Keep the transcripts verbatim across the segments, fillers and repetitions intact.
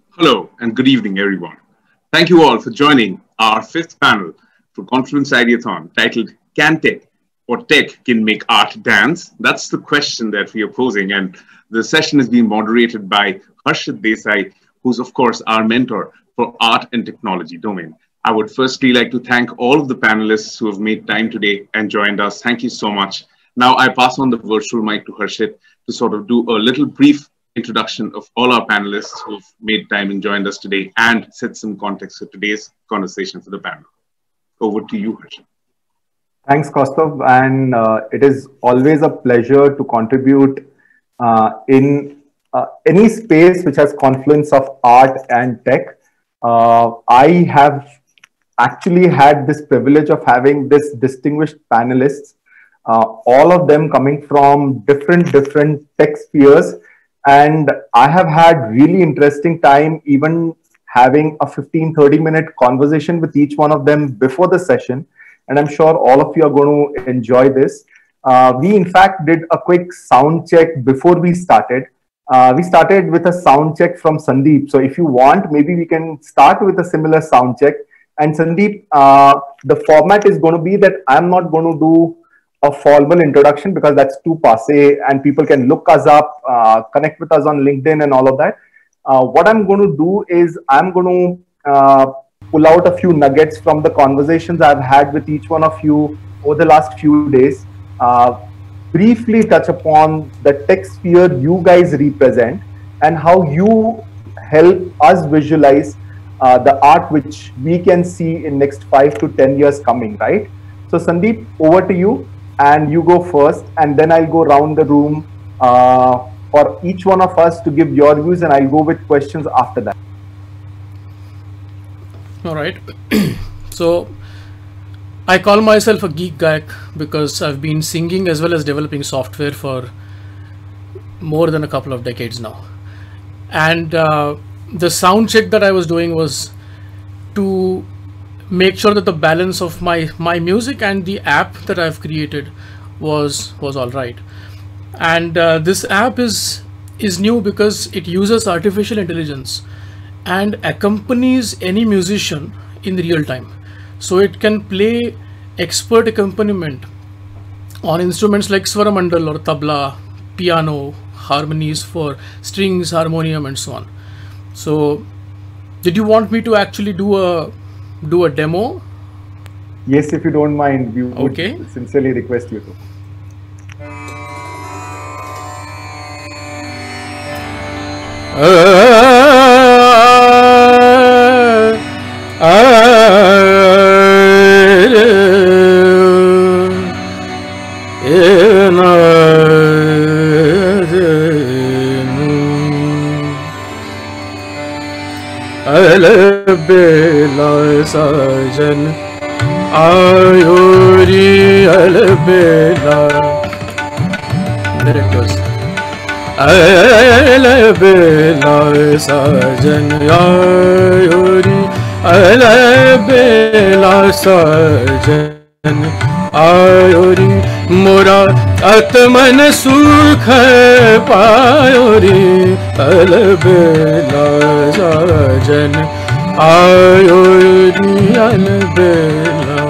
Hello and good evening, everyone. Thank you all for joining our fifth panel for Confluence Ideathon titled Can Tech or Tech Can Make Art Dance? That's the question that we are posing. And the session is being moderated by Harshit Desai, who's, of course, our mentor for art and technology domain. I would firstly like to thank all of the panelists who have made time today and joined us. Thank you so much. Now I pass on the virtual mic to Harshit to sort of do a little brief introduction of all our panelists who've made time and joined us today and set some context for today's conversation for the panel. Over to you, Harshit. Thanks, Kaustav. And uh, it is always a pleasure to contribute uh, in uh, any space which has confluence of art and tech. Uh, I have actually had this privilege of having this distinguished panelists, uh, all of them coming from different, different tech spheres. And I have had really interesting time even having a fifteen, thirty minute conversation with each one of them before the session. And I'm sure all of you are going to enjoy this. Uh, we, in fact, did a quick sound check before we started. Uh, we started with a sound check from Sandeep. So if you want, maybe we can start with a similar sound check. And Sandeep, uh, the format is going to be that I'm not going to do a formal introduction because that's too passe and people can look us up, uh, connect with us on LinkedIn and all of that. Uh, what I'm going to do is I'm going to uh, pull out a few nuggets from the conversations I've had with each one of you over the last few days, uh, briefly touch upon the tech sphere you guys represent and how you help us visualize uh, the art which we can see in next five to ten years coming, right? So Sandeep, over to you. And you go first, and then I'll go around the room uh, for each one of us to give your views, and I'll go with questions after that. All right. So I call myself a geek guy because I've been singing as well as developing software for more than a couple of decades now. And uh, the sound check that I was doing was to make sure that the balance of my my music and the app that I've created was was all right. And uh, this app is is new because it uses artificial intelligence and accompanies any musician in real time. So it can play expert accompaniment on instruments like swaramandal or tabla, piano, harmonies for strings, harmonium, and so on. So did you want me to actually do a do a demo? Yes, if you don't mind, we would okay. sincerely request you to. Bela sajan ayuri albela. There it goes. Albela sajan ayuri albela sajan ayuri mora atman sukh payuri albela sajan ayuri albela.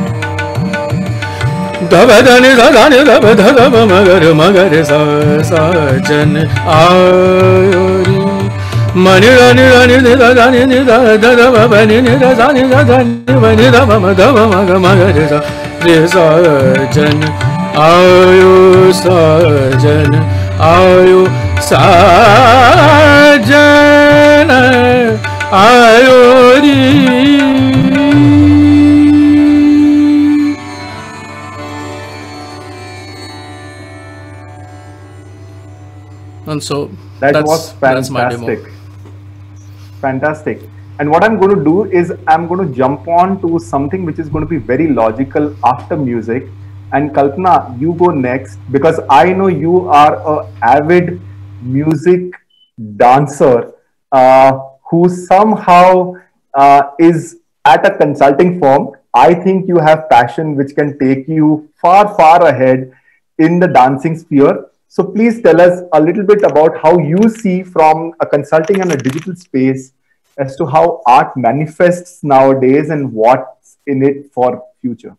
Dabadani dadani dabadaba magar magar sa sajan ayuri mani rani rani dadani dadaba bani dadani dadani bani daba daba magar magar sa sajan ayu sajan ayu sajan ayuri. And so that that's, was fantastic. That's my demo. Fantastic. And what I'm going to do is I'm going to jump on to something which is going to be very logical after music. And Kalpana, you go next because I know you are an avid music dancer uh, who somehow uh, is at a consulting firm. I think you have passion which can take you far, far ahead in the dancing sphere. So please tell us a little bit about how you see from a consulting and a digital space as to how art manifests nowadays and what's in it for future.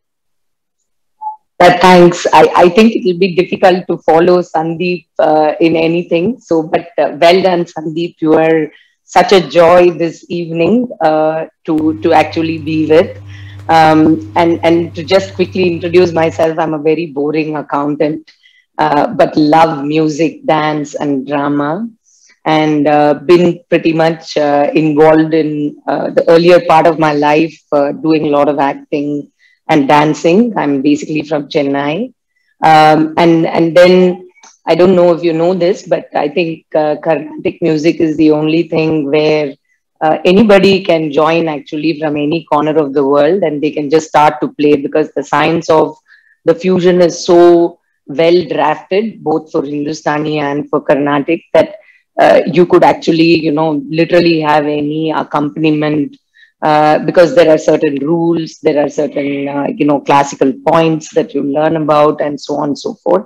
Uh, thanks. I, I think it will be difficult to follow Sandeep uh, in anything. So, but uh, well done, Sandeep. You are such a joy this evening uh, to, to actually be with. Um, and, and to just quickly introduce myself, I'm a very boring accountant, uh, but love music, dance, and drama. And uh, been pretty much uh, involved in uh, the earlier part of my life, uh, doing a lot of acting and dancing. I'm basically from Chennai. Um, and, and then, I don't know if you know this, but I think uh, Carnatic music is the only thing where uh, anybody can join actually from any corner of the world, and they can just start to play, because the science of the fusion is so well drafted, both for Hindustani and for Carnatic, that uh, you could actually, you know, literally have any accompaniment. Uh, because there are certain rules, there are certain, uh, you know, classical points that you learn about, and so on and so forth.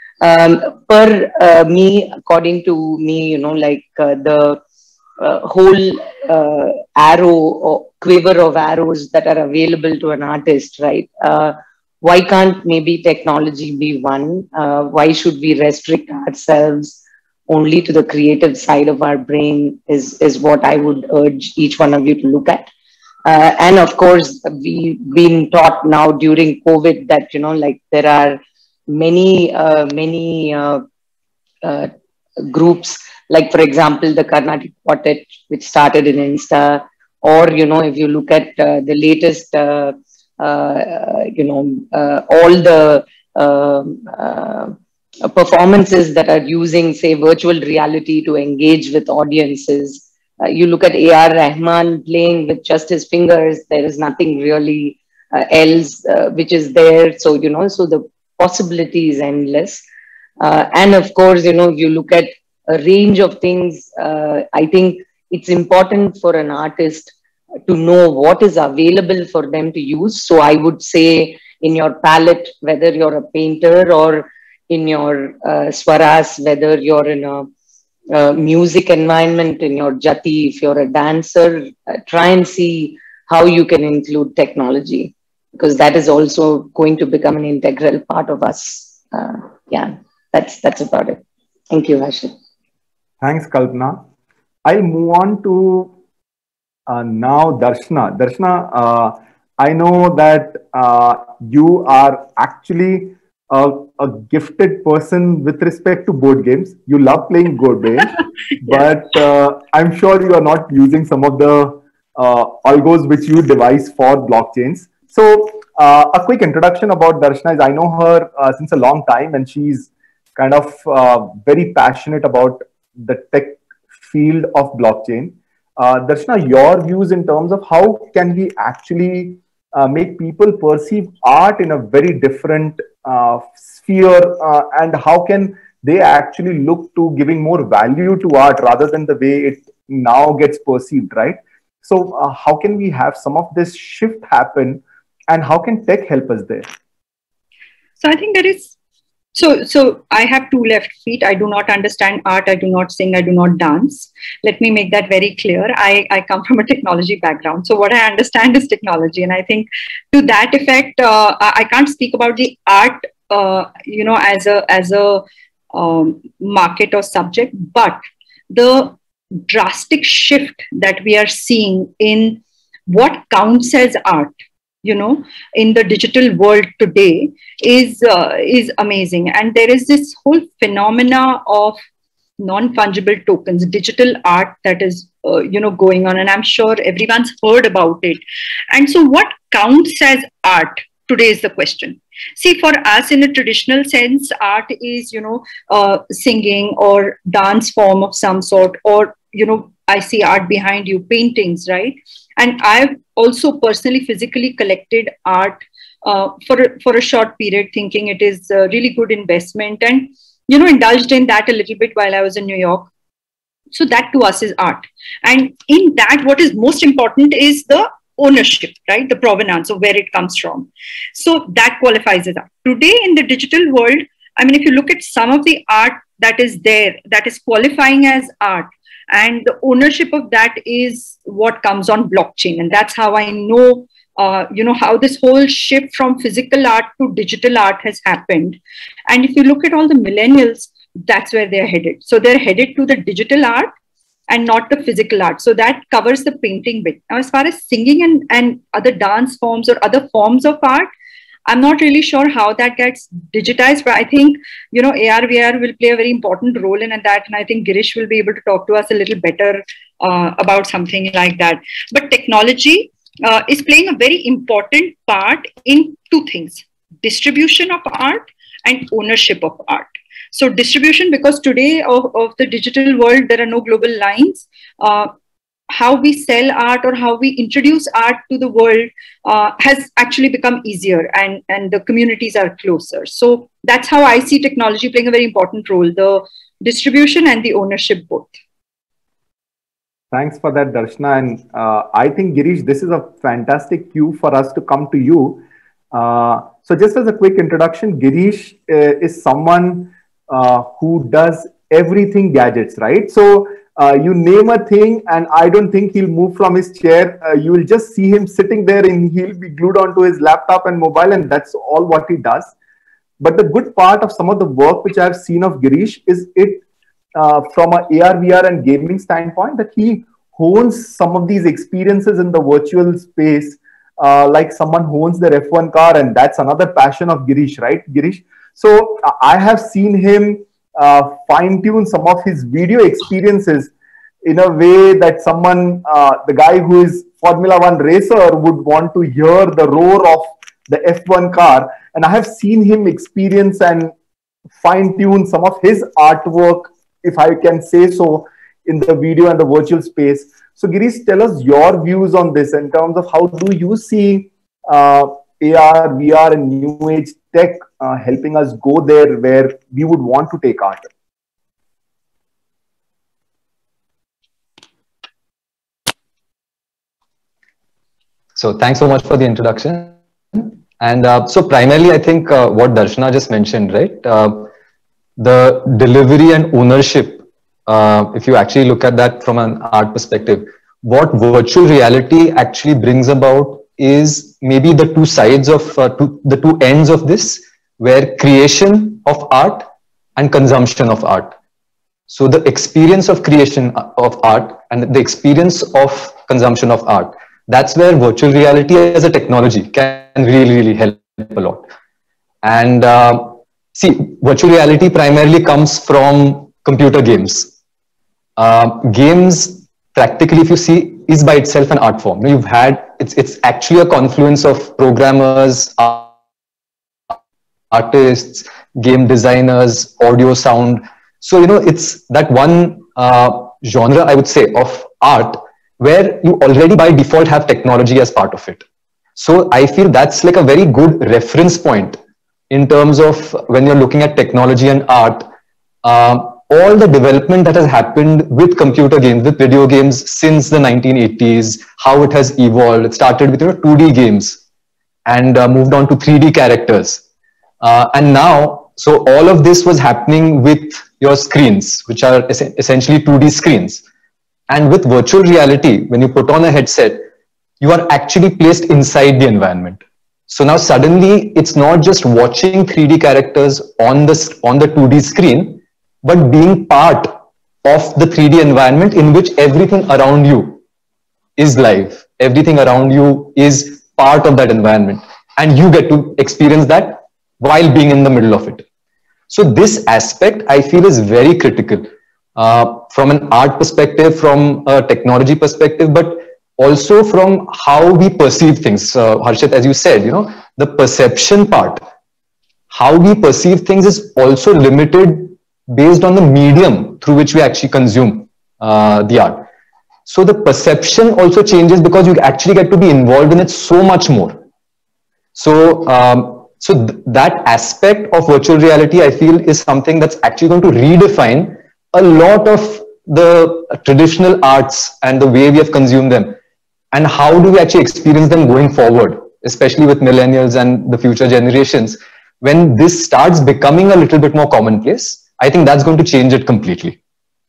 Um, per uh, me, according to me, you know, like uh, the uh, whole uh, arrow or quiver of arrows that are available to an artist, right? Uh, why can't maybe technology be one? Uh, why should we restrict ourselves only to the creative side of our brain is, is what I would urge each one of you to look at. Uh, and of course, we've been taught now during COVID that, you know, like there are many, uh, many uh, uh, groups, like for example, the Carnatic Quartet, which started in Insta, or, you know, if you look at uh, the latest, uh, uh, you know, uh, all the uh, uh, performances that are using, say, virtual reality to engage with audiences. Uh, you look at A R Rahman playing with just his fingers, there is nothing really uh, else uh, which is there. So, you know, so the possibility is endless. Uh, and of course, you know, if you look at a range of things, uh, I think it's important for an artist to know what is available for them to use. So I would say in your palette, whether you're a painter, or in your uh, swaras, whether you're in a Uh, music environment, in your jati, if you're a dancer, uh, try and see how you can include technology, because that is also going to become an integral part of us. Uh, yeah, that's that's about it. Thank you, Harshit. Thanks, Kalpana. I'll move on to uh, now Darshana. Darshana, uh, I know that uh, you are actually A, a gifted person with respect to board games. You love playing board games, yeah. But uh, I'm sure you are not using some of the uh, algos which you devise for blockchains. So uh, a quick introduction about Darshana is I know her uh, since a long time, and she's kind of uh, very passionate about the tech field of blockchain. Uh, Darshana, your views in terms of how can we actually uh, make people perceive art in a very different uh, sphere, uh, and how can they actually look to giving more value to art rather than the way it now gets perceived, right? So uh, how can we have some of this shift happen, and how can tech help us there? So I think there is, so, so I have two left feet. I do not understand art. I do not sing. I do not dance. Let me make that very clear. I, I come from a technology background. So what I understand is technology. And I think to that effect, uh, I can't speak about the art, uh, you know, as a, as a um, market or subject, but the drastic shift that we are seeing in what counts as art, you know, in the digital world today is uh, is amazing. And there is this whole phenomena of non-fungible tokens, digital art that is, uh, you know, going on. And I'm sure everyone's heard about it. And so what counts as art today is the question. See, for us in a traditional sense, art is, you know, uh, singing or dance form of some sort, or, you know, I see art behind you, paintings, right? And I've also personally physically collected art uh, for, a, for a short period, thinking it is a really good investment, and, you know, indulged in that a little bit while I was in New York. So that to us is art. And in that, what is most important is the ownership, right? The provenance of where it comes from. So that qualifies as art. Today in the digital world, I mean, if you look at some of the art that is there, that is qualifying as art, and the ownership of that is what comes on blockchain. And that's how I know, uh, you know, how this whole shift from physical art to digital art has happened. And if you look at all the millennials, that's where they're headed. So they're headed to the digital art and not the physical art. So that covers the painting bit. Now, as far as singing and, and other dance forms or other forms of art, I'm not really sure how that gets digitized, but I think, you know, A R, V R will play a very important role in that. And I think Girish will be able to talk to us a little better uh, about something like that. But technology uh, is playing a very important part in two things: distribution of art and ownership of art. So distribution, because today of, of the digital world, there are no global lines. Uh, how we sell art or how we introduce art to the world uh, has actually become easier, and, and the communities are closer. So that's how I see technology playing a very important role, the distribution and the ownership both. Thanks for that, Darshana. And uh, I think, Girish, this is a fantastic cue for us to come to you. Uh, so just as a quick introduction, Girish uh, is someone uh, who does everything gadgets, right? So Uh, you name a thing and I don't think he'll move from his chair. Uh, you will just see him sitting there and he'll be glued onto his laptop and mobile, and that's all what he does. But the good part of some of the work which I've seen of Girish is it uh, from a A R, V R and gaming standpoint, that he hones some of these experiences in the virtual space, uh, like someone hones their F one car, and that's another passion of Girish, right, Girish? So uh, I have seen him Uh, fine-tune some of his video experiences in a way that someone, uh, the guy who is Formula One racer, would want to hear the roar of the F one car. And I have seen him experience and fine-tune some of his artwork, if I can say so, in the video and the virtual space. So Girish, tell us your views on this in terms of how do you see uh, A R, V R and new age tech uh, helping us go there where we would want to take art? So thanks so much for the introduction. And uh, so primarily, I think uh, what Darshana just mentioned, right? Uh, the delivery and ownership, uh, if you actually look at that from an art perspective, what virtual reality actually brings about is maybe the two sides of uh, two, the two ends of this, where creation of art and consumption of art. So the experience of creation of art and the experience of consumption of art, that's where virtual reality as a technology can really, really help a lot. And uh, see, virtual reality primarily comes from computer games. Uh, games, practically, if you see, is by itself an art form. You've had, it's, it's actually a confluence of programmers, artists, game designers, audio, sound. So, you know, it's that one uh, genre, I would say, of art where you already by default have technology as part of it. So I feel that's like a very good reference point in terms of when you're looking at technology and art. Um, all the development that has happened with computer games, with video games since the nineteen eighties, how it has evolved. It started with, you know, two D games and uh, moved on to three D characters. Uh, and now, so all of this was happening with your screens, which are es essentially two D screens. And with virtual reality, when you put on a headset, you are actually placed inside the environment. So now suddenly it's not just watching three D characters on the, on the two D screen, but being part of the three D environment in which everything around you is live. Everything around you is part of that environment. And you get to experience that while being in the middle of it. So this aspect, I feel, is very critical uh, from an art perspective, from a technology perspective, but also from how we perceive things. Uh, Harshit, as you said, you know, the perception part, how we perceive things is also limited based on the medium through which we actually consume uh, the art. So the perception also changes because you actually get to be involved in it so much more. So, um, so th that aspect of virtual reality, I feel, is something that's actually going to redefine a lot of the traditional arts and the way we have consumed them. And how do we actually experience them going forward, especially with millennials and the future generations? when this starts becoming a little bit more commonplace, I think that's going to change it completely.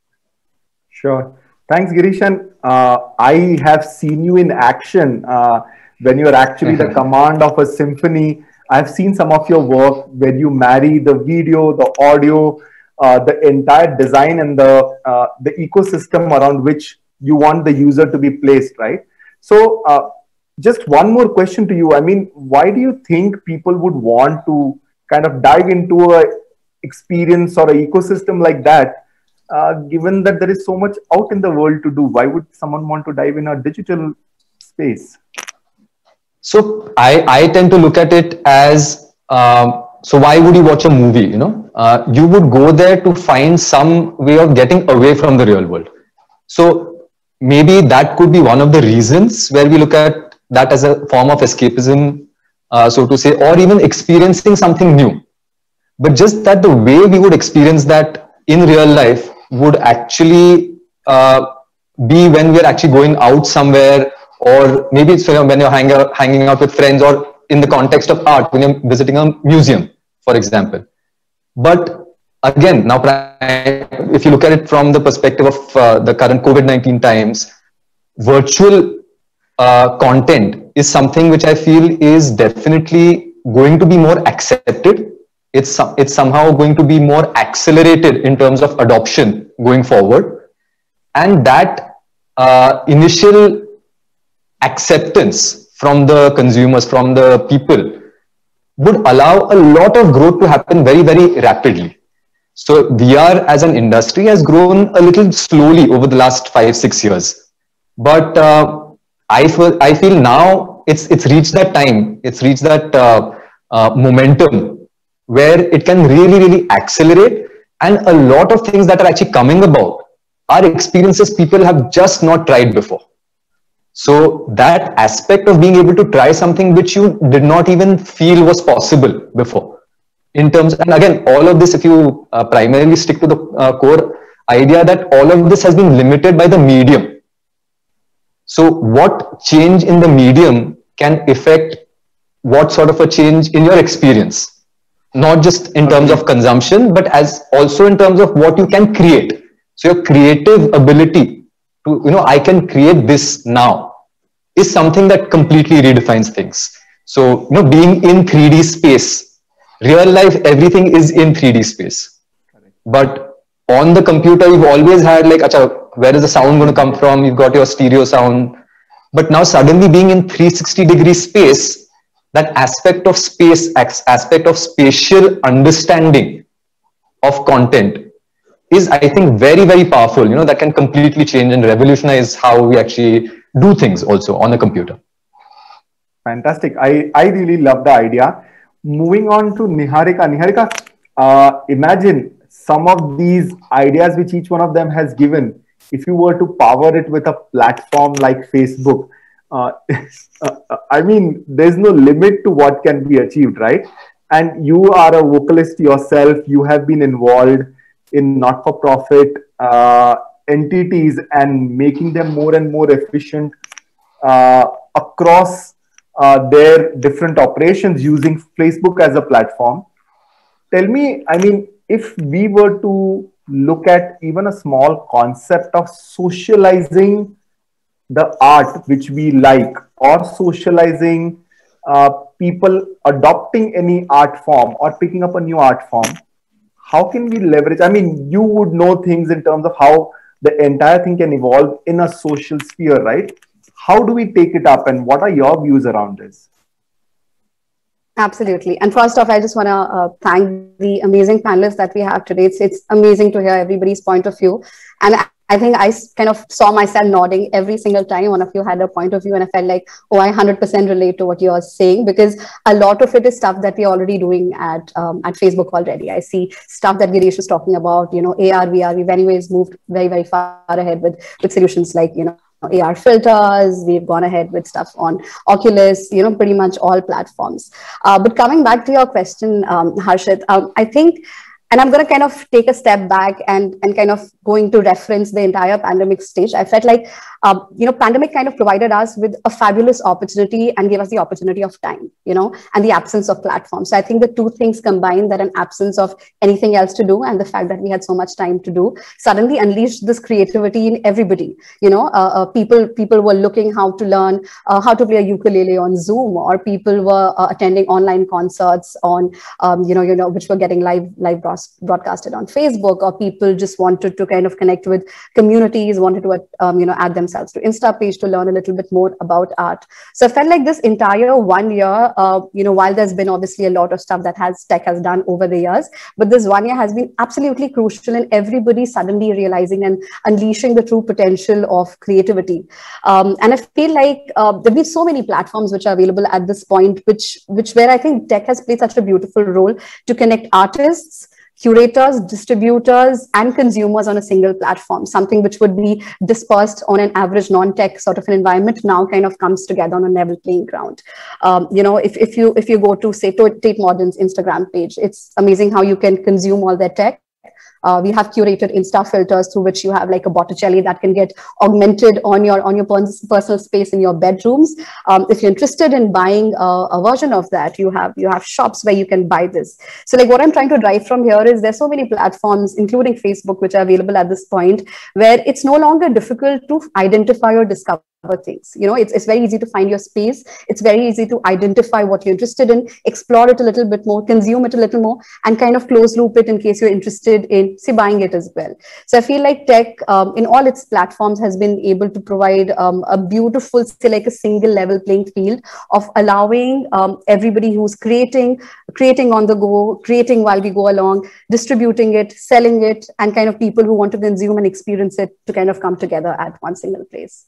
Sure. Thanks, Girishan. Uh, I have seen you in action uh, when you're actually the command of a symphony. I've seen some of your work where you marry the video, the audio, uh, the entire design and the, uh, the ecosystem around which you want the user to be placed, right? So uh, just one more question to you. I mean, why do you think people would want to kind of dive into a experience or an ecosystem like that, uh, given that there is so much out in the world to do? Why would someone want to dive in a digital space? So I, I tend to look at it as, um, so why would you watch a movie? You know, uh, you would go there to find some way of getting away from the real world. So maybe that could be one of the reasons where we look at that as a form of escapism, uh, so to say, or even experiencing something new. But just that the way we would experience that in real life would actually uh, be when we're actually going out somewhere, or maybe it's when you're hang out, hanging out with friends, or in the context of art, when you're visiting a museum, for example. But again, now if you look at it from the perspective of uh, the current COVID nineteen times, virtual uh, content is something which I feel is definitely going to be more accepted. It's, it's somehow going to be more accelerated in terms of adoption going forward. And that uh, initial acceptance from the consumers, from the people, would allow a lot of growth to happen very, very rapidly. So V R as an industry has grown a little slowly over the last five, six years. But uh, I, feel, I feel now it's, it's reached that time, it's reached that uh, uh, momentum where it can really, really accelerate. And a lot of things that are actually coming about are experiences people have just not tried before. So that aspect of being able to try something which you did not even feel was possible before, in terms, and again, all of this, if you uh, primarily stick to the uh, core idea that all of this has been limited by the medium. So what change in the medium can affect what sort of a change in your experience, not just in terms of consumption, but as also in terms of what you can create. So your creative ability to, you know, I can create this now is something that completely redefines things. So, you know, being in three D space, real life, everything is in three D space. Correct. But on the computer, you've always had like, acha, where is the sound going to come from? You've got your stereo sound. But now suddenly being in three sixty degree space, that aspect of space, aspect of spatial understanding of content is, I think, very, very powerful. You know, that can completely change and revolutionize how we actually do things also on a computer. Fantastic. I, I really love the idea. Moving on to Niharika. Niharika, uh, imagine some of these ideas which each one of them has given. If you were to power it with a platform like Facebook, uh, I mean, there's no limit to what can be achieved, right? And you are a vocalist yourself. You have been involved in not-for-profit uh, entities and making them more and more efficient uh, across uh, their different operations using Facebook as a platform. Tell me, I mean, if we were to look at even a small concept of socializing the art which we like, or socializing uh, people adopting any art form or picking up a new art form, how can we leverage? I mean, you would know things in terms of how the entire thing can evolve in a social sphere, right? How do we take it up, and what are your views around this? Absolutely. And first off, I just want to uh, thank the amazing panelists that we have today. It's, it's amazing to hear everybody's point of view. And I think I kind of saw myself nodding every single time one of you had a point of view, and I felt like, oh, I one hundred percent relate to what you're saying, because a lot of it is stuff that we're already doing at um, at Facebook already. I see stuff that Girish was talking about, you know, A R, V R. We've anyways moved very, very far ahead with, with solutions like, you know, A R filters. We've gone ahead with stuff on Oculus, you know, pretty much all platforms. Uh, but coming back to your question, um, Harshit, um, I think, and I'm going to kind of take a step back and, and kind of going to reference the entire pandemic stage. I felt like um, you know, pandemic kind of provided us with a fabulous opportunity and gave us the opportunity of time, you know, and the absence of platforms. So I think the two things combined, that an absence of anything else to do and the fact that we had so much time to do, suddenly unleashed this creativity in everybody. You know, uh, uh, people people were looking how to learn uh, how to play a ukulele on Zoom, or people were uh, attending online concerts on, um, you know, you know, which were getting live live broadcasted on Facebook, or people just wanted to kind of connect with communities, wanted to, um, you know, add themselves to Insta page to learn a little bit more about art. So I felt like this entire one year, uh, you know, while there's been obviously a lot of stuff that has tech has done over the years, but this one year has been absolutely crucial in everybody suddenly realizing and unleashing the true potential of creativity. Um, and I feel like uh, there have been so many platforms which are available at this point, which, which where I think tech has played such a beautiful role to connect artists, curators, distributors, and consumers on a single platform. Something which would be dispersed on an average non-tech sort of an environment now kind of comes together on a level playing ground. Um, you know, if, if you if you go to, say, Tate Modern's Instagram page, it's amazing how you can consume all their tech. Uh, we have curated Insta filters through which you have like a Botticelli that can get augmented on your on your personal space in your bedrooms. Um, if you're interested in buying a, a version of that, you have you have shops where you can buy this. So like what I'm trying to drive from here is there's so many platforms, including Facebook, which are available at this point, where it's no longer difficult to identify or discover things. You know, it's, it's very easy to find your space. It's very easy to identify what you're interested in, explore it a little bit more, consume it a little more, and kind of close loop it in case you're interested in, say, buying it as well. So I feel like tech um, in all its platforms has been able to provide um, a beautiful, say, like a single level playing field of allowing um, everybody who's creating, creating on the go, creating while we go along, distributing it, selling it, and kind of people who want to consume and experience it to kind of come together at one single place.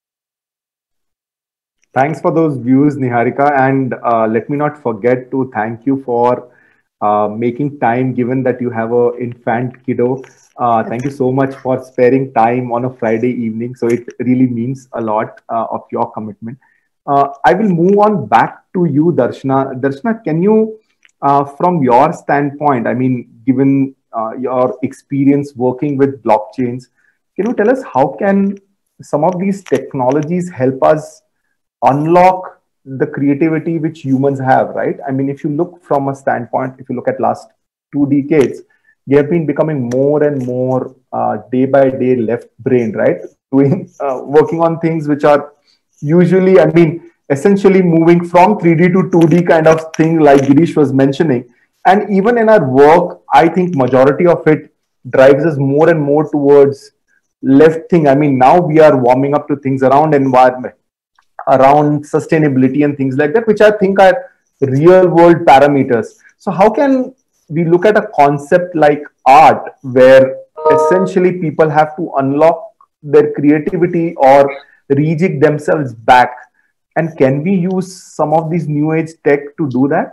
Thanks for those views, Niharika. And uh, let me not forget to thank you for uh, making time, given that you have an infant kiddo. Uh, thank you so much for sparing time on a Friday evening. So it really means a lot uh, of your commitment. Uh, I will move on back to you, Darshana. Darshana, can you, uh, from your standpoint, I mean, given uh, your experience working with blockchains, can you tell us how can some of these technologies help us unlock the creativity which humans have, right? I mean, if you look from a standpoint, if you look at last two decades, we have been becoming more and more uh, day by day left-brained, right? Doing, uh, working on things which are usually, I mean, essentially moving from three D to two D kind of thing, like Girish was mentioning. And even in our work, I think majority of it drives us more and more towards left thing. I mean, now we are warming up to things around environment, around sustainability and things like that, which I think are real world parameters. So how can we look at a concept like art, where essentially people have to unlock their creativity or rejig themselves back? And can we use some of these new age tech to do that?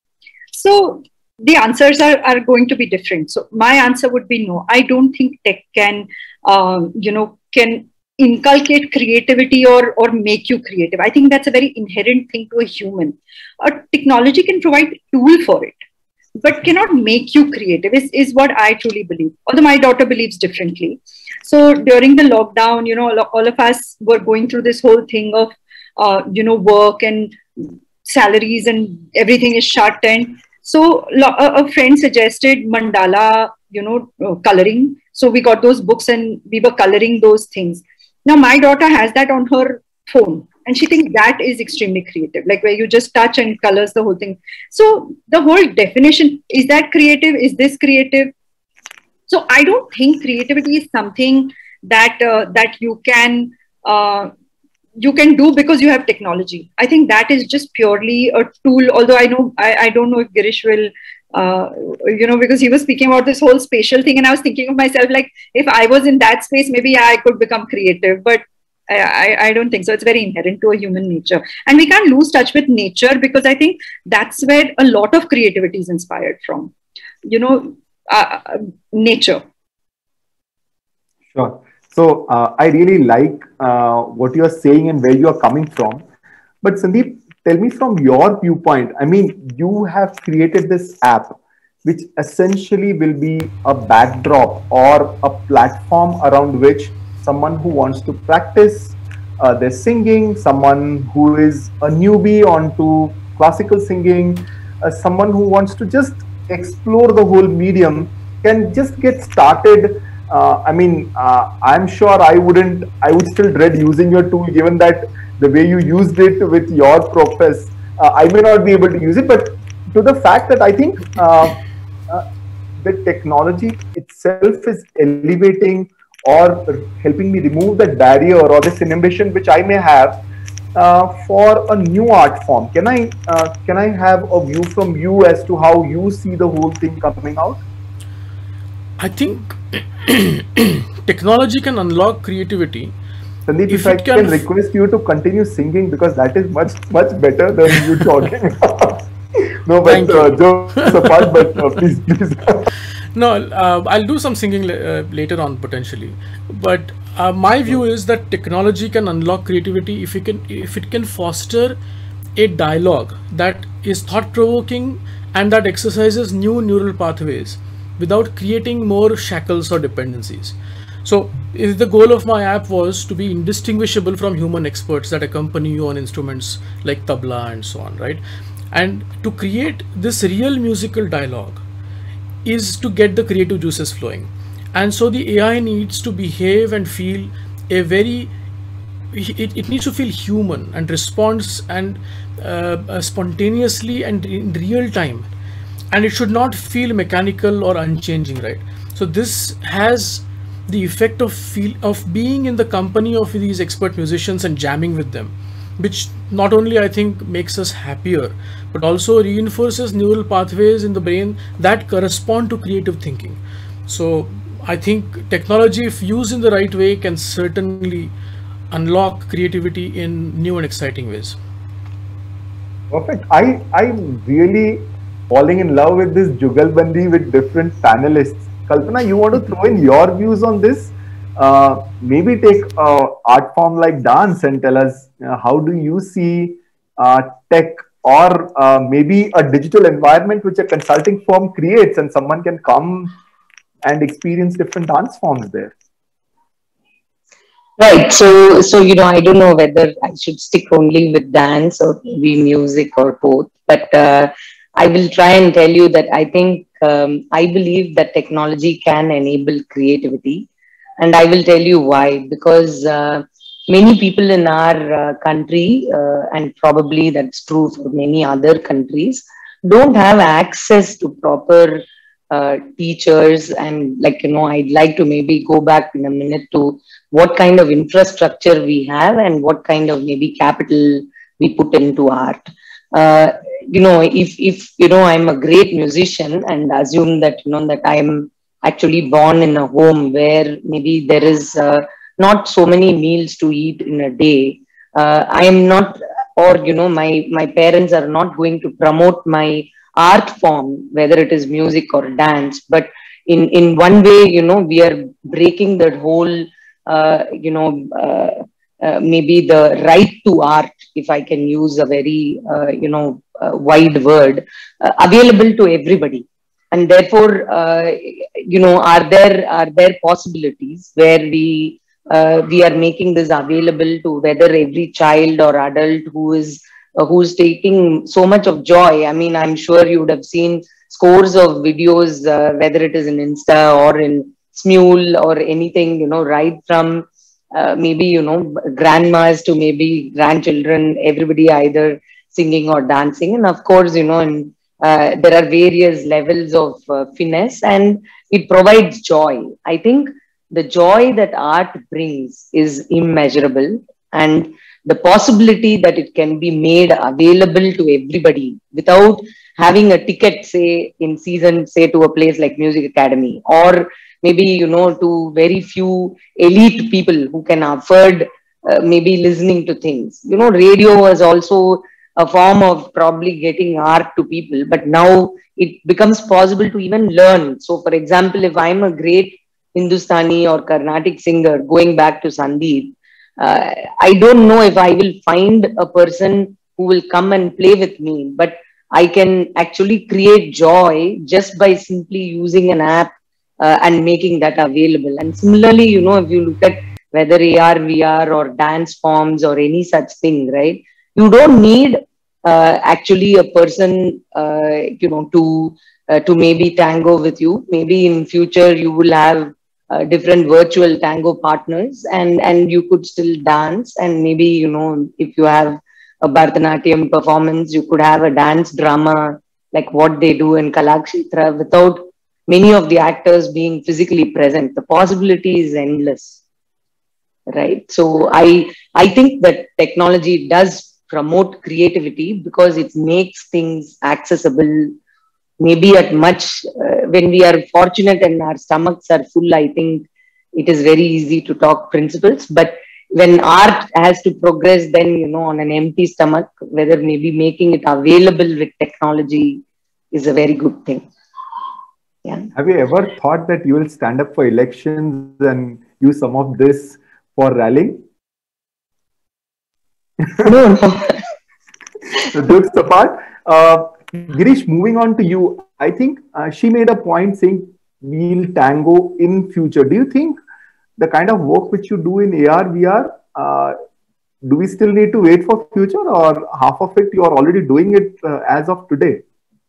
So the answers are, are going to be different. So my answer would be no. I don't think tech can, um, you know, can inculcate creativity or, or make you creative. I think that's a very inherent thing to a human. A technology can provide a tool for it, but cannot make you creative, is, is what I truly believe. Although my daughter believes differently. So during the lockdown, you know, all, all of us were going through this whole thing of, uh, you know, work and salaries and everything is shut. And so a, a friend suggested mandala, you know, uh, coloring. So we got those books and we were coloring those things. Now, my daughter has that on her phone and she thinks that is extremely creative, like where you just touch and colors the whole thing. So the whole definition, is that creative? Is this creative? So I don't think creativity is something that uh, that you can uh, you can do because you have technology. I think that is just purely a tool. Although I know I, I don't know if Girish will. Uh, you know, because he was speaking about this whole spatial thing, and I was thinking of myself, like, if I was in that space, maybe yeah, I could become creative, but I, I, I don't think so. It's very inherent to a human nature. And we can't lose touch with nature, because I think that's where a lot of creativity is inspired from, you know, uh, nature. Sure. So uh, I really like uh, what you are saying and where you are coming from. But Sandeep, tell me from your viewpoint, I mean, you have created this app, which essentially will be a backdrop or a platform around which someone who wants to practice uh, their singing, someone who is a newbie onto classical singing, uh, someone who wants to just explore the whole medium can just get started. Uh, I mean, uh, I'm sure I wouldn't, I would still dread using your tool, given that the way you used it with your profess, uh, I may not be able to use it, but to the fact that I think uh, uh, the technology itself is elevating or helping me remove that barrier or this inhibition which I may have uh, for a new art form. Can I, uh, can I have a view from you as to how you see the whole thing coming out? I think technology can unlock creativity. Sandeep, if, if I can, can request you to continue singing, because that is much, much better than you talking. No, but uh, jokes apart, but uh, please, please. No, uh, I'll do some singing uh, later on potentially. But uh, my view is that technology can unlock creativity if it can, if it can foster a dialogue that is thought-provoking and that exercises new neural pathways without creating more shackles or dependencies. So if the goal of my app was to be indistinguishable from human experts that accompany you on instruments like tabla and so on, right? And to create this real musical dialogue is to get the creative juices flowing. And so the A I needs to behave and feel a very, it, it needs to feel human and responds and uh, uh, spontaneously and in real time. And it should not feel mechanical or unchanging, right? So this has the effect of feel of being in the company of these expert musicians and jamming with them, which not only I think makes us happier, but also reinforces neural pathways in the brain that correspond to creative thinking. So I think technology, if used in the right way, can certainly unlock creativity in new and exciting ways. Perfect. I I'm really falling in love with this Jugalbandi with different panelists. Kalpana, you want to throw in your views on this? Uh, maybe take uh, art form like dance and tell us uh, how do you see uh, tech or uh, maybe a digital environment which a consulting firm creates and someone can come and experience different dance forms there. Right. So, so you know, I don't know whether I should stick only with dance or maybe music or both, but uh, I will try and tell you that I think um, I believe that technology can enable creativity, and I will tell you why. Because uh, many people in our uh, country, uh, and probably that's true for many other countries, don't have access to proper uh, teachers. And like, you know, I'd like to maybe go back in a minute to what kind of infrastructure we have and what kind of maybe capital we put into art. Uh, you know, if, if, you know, I'm a great musician and assume that, you know, that I'm actually born in a home where maybe there is uh, not so many meals to eat in a day. Uh, I am not, or, you know, my, my parents are not going to promote my art form, whether it is music or dance, but in, in one way, you know, we are breaking that whole, uh, you know, uh, Uh, maybe the right to art, if I can use a very, uh, you know, uh, wide word, uh, available to everybody. And therefore, uh, you know, are there, are there possibilities where we, uh, we are making this available to whether every child or adult who is, uh, who's taking so much of joy. I mean, I'm sure you would have seen scores of videos, uh, whether it is in Insta or in Smule or anything, you know, right from Uh, maybe, you know, grandmas to maybe grandchildren, everybody either singing or dancing. And of course, you know, and, uh, there are various levels of uh, finesse, and it provides joy. I think the joy that art brings is immeasurable, and the possibility that it can be made available to everybody without having a ticket, say in season, say to a place like Music Academy, or maybe, you know, to very few elite people who can afford uh, maybe listening to things. You know, radio was also a form of probably getting art to people, but now it becomes possible to even learn. So for example, if I'm a great Hindustani or Carnatic singer, going back to Sandeep, uh, I don't know if I will find a person who will come and play with me, but I can actually create joy just by simply using an app Uh, and making that available. And similarly, you know, if you look at whether A R, V R or dance forms or any such thing, right? You don't need uh, actually a person, uh, you know, to uh, to maybe tango with you. Maybe in future you will have uh, different virtual tango partners, and and you could still dance. And maybe, you know, if you have a Bharatanatyam performance, you could have a dance drama like what they do in Kalakshetra without many of the actors being physically present. The possibility is endless, right? So I I think that technology does promote creativity because it makes things accessible. Maybe at much uh, when we are fortunate and our stomachs are full, I think it is very easy to talk principles. But when art has to progress, then, you know, on an empty stomach, whether maybe making it available with technology is a very good thing. Yeah. Have you ever thought that you will stand up for elections and use some of this for rallying? No, no. So jokes apart, uh, Girish, moving on to you, I think uh, she made a point saying we'll tango in future. Do you think the kind of work which you do in A R, V R, uh, do we still need to wait for future, or half of it you are already doing it uh, as of today?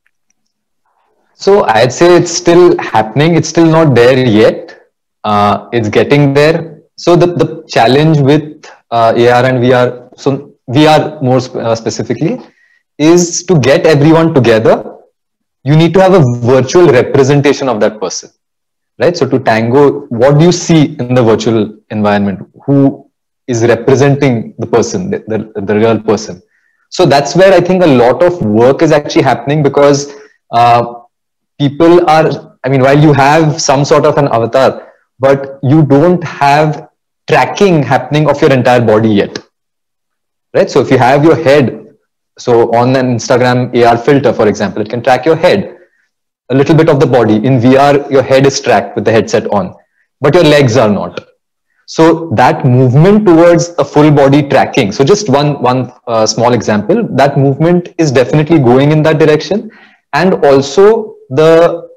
So I'd say it's still happening. It's still not there yet. Uh, it's getting there. So the, the challenge with uh, A R and V R, so V R more sp uh, specifically, is to get everyone together. You need to have a virtual representation of that person, right? So to tango, what do you see in the virtual environment? Who is representing the person, the, the, the real person? So that's where I think a lot of work is actually happening, because uh, people are, I mean, while you have some sort of an avatar, but you don't have tracking happening of your entire body yet, right? So if you have your head, so on an Instagram A R filter, for example, it can track your head, a little bit of the body. In V R, your head is tracked with the headset on, but your legs are not. So that movement towards a full body tracking, so just one, one uh, small example, that movement is definitely going in that direction. And also the,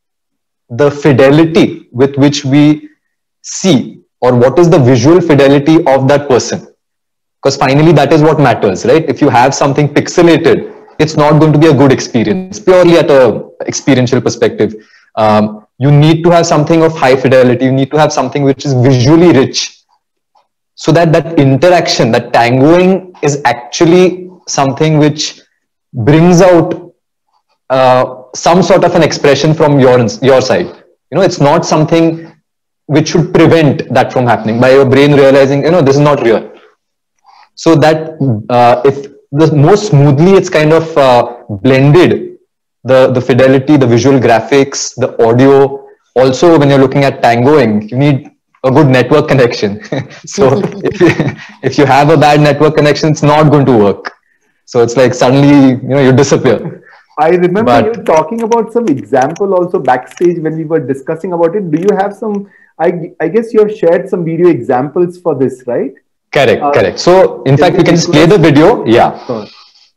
the fidelity with which we see, or what is the visual fidelity of that person. Because finally, that is what matters, right? If you have something pixelated, it's not going to be a good experience, purely at a experiential perspective. Um, you need to have something of high fidelity. You need to have something which is visually rich, so that that interaction, that tangoing, is actually something which brings out uh, some sort of an expression from your, your side. You know, it's not something which should prevent that from happening by your brain realizing, you know, this is not real. So that uh, if the more smoothly it's kind of uh, blended, the, the fidelity, the visual graphics, the audio. Also, when you're looking at tangoing, you need a good network connection. So if, you, if you have a bad network connection, it's not going to work. So it's like suddenly, you know, you disappear. I remember But, you talking about some example also backstage when we were discussing about it. Do you have some, I, I guess you have shared some video examples for this, right? Correct, Uh, correct. So in fact, we can just play the video. Yeah. Sure.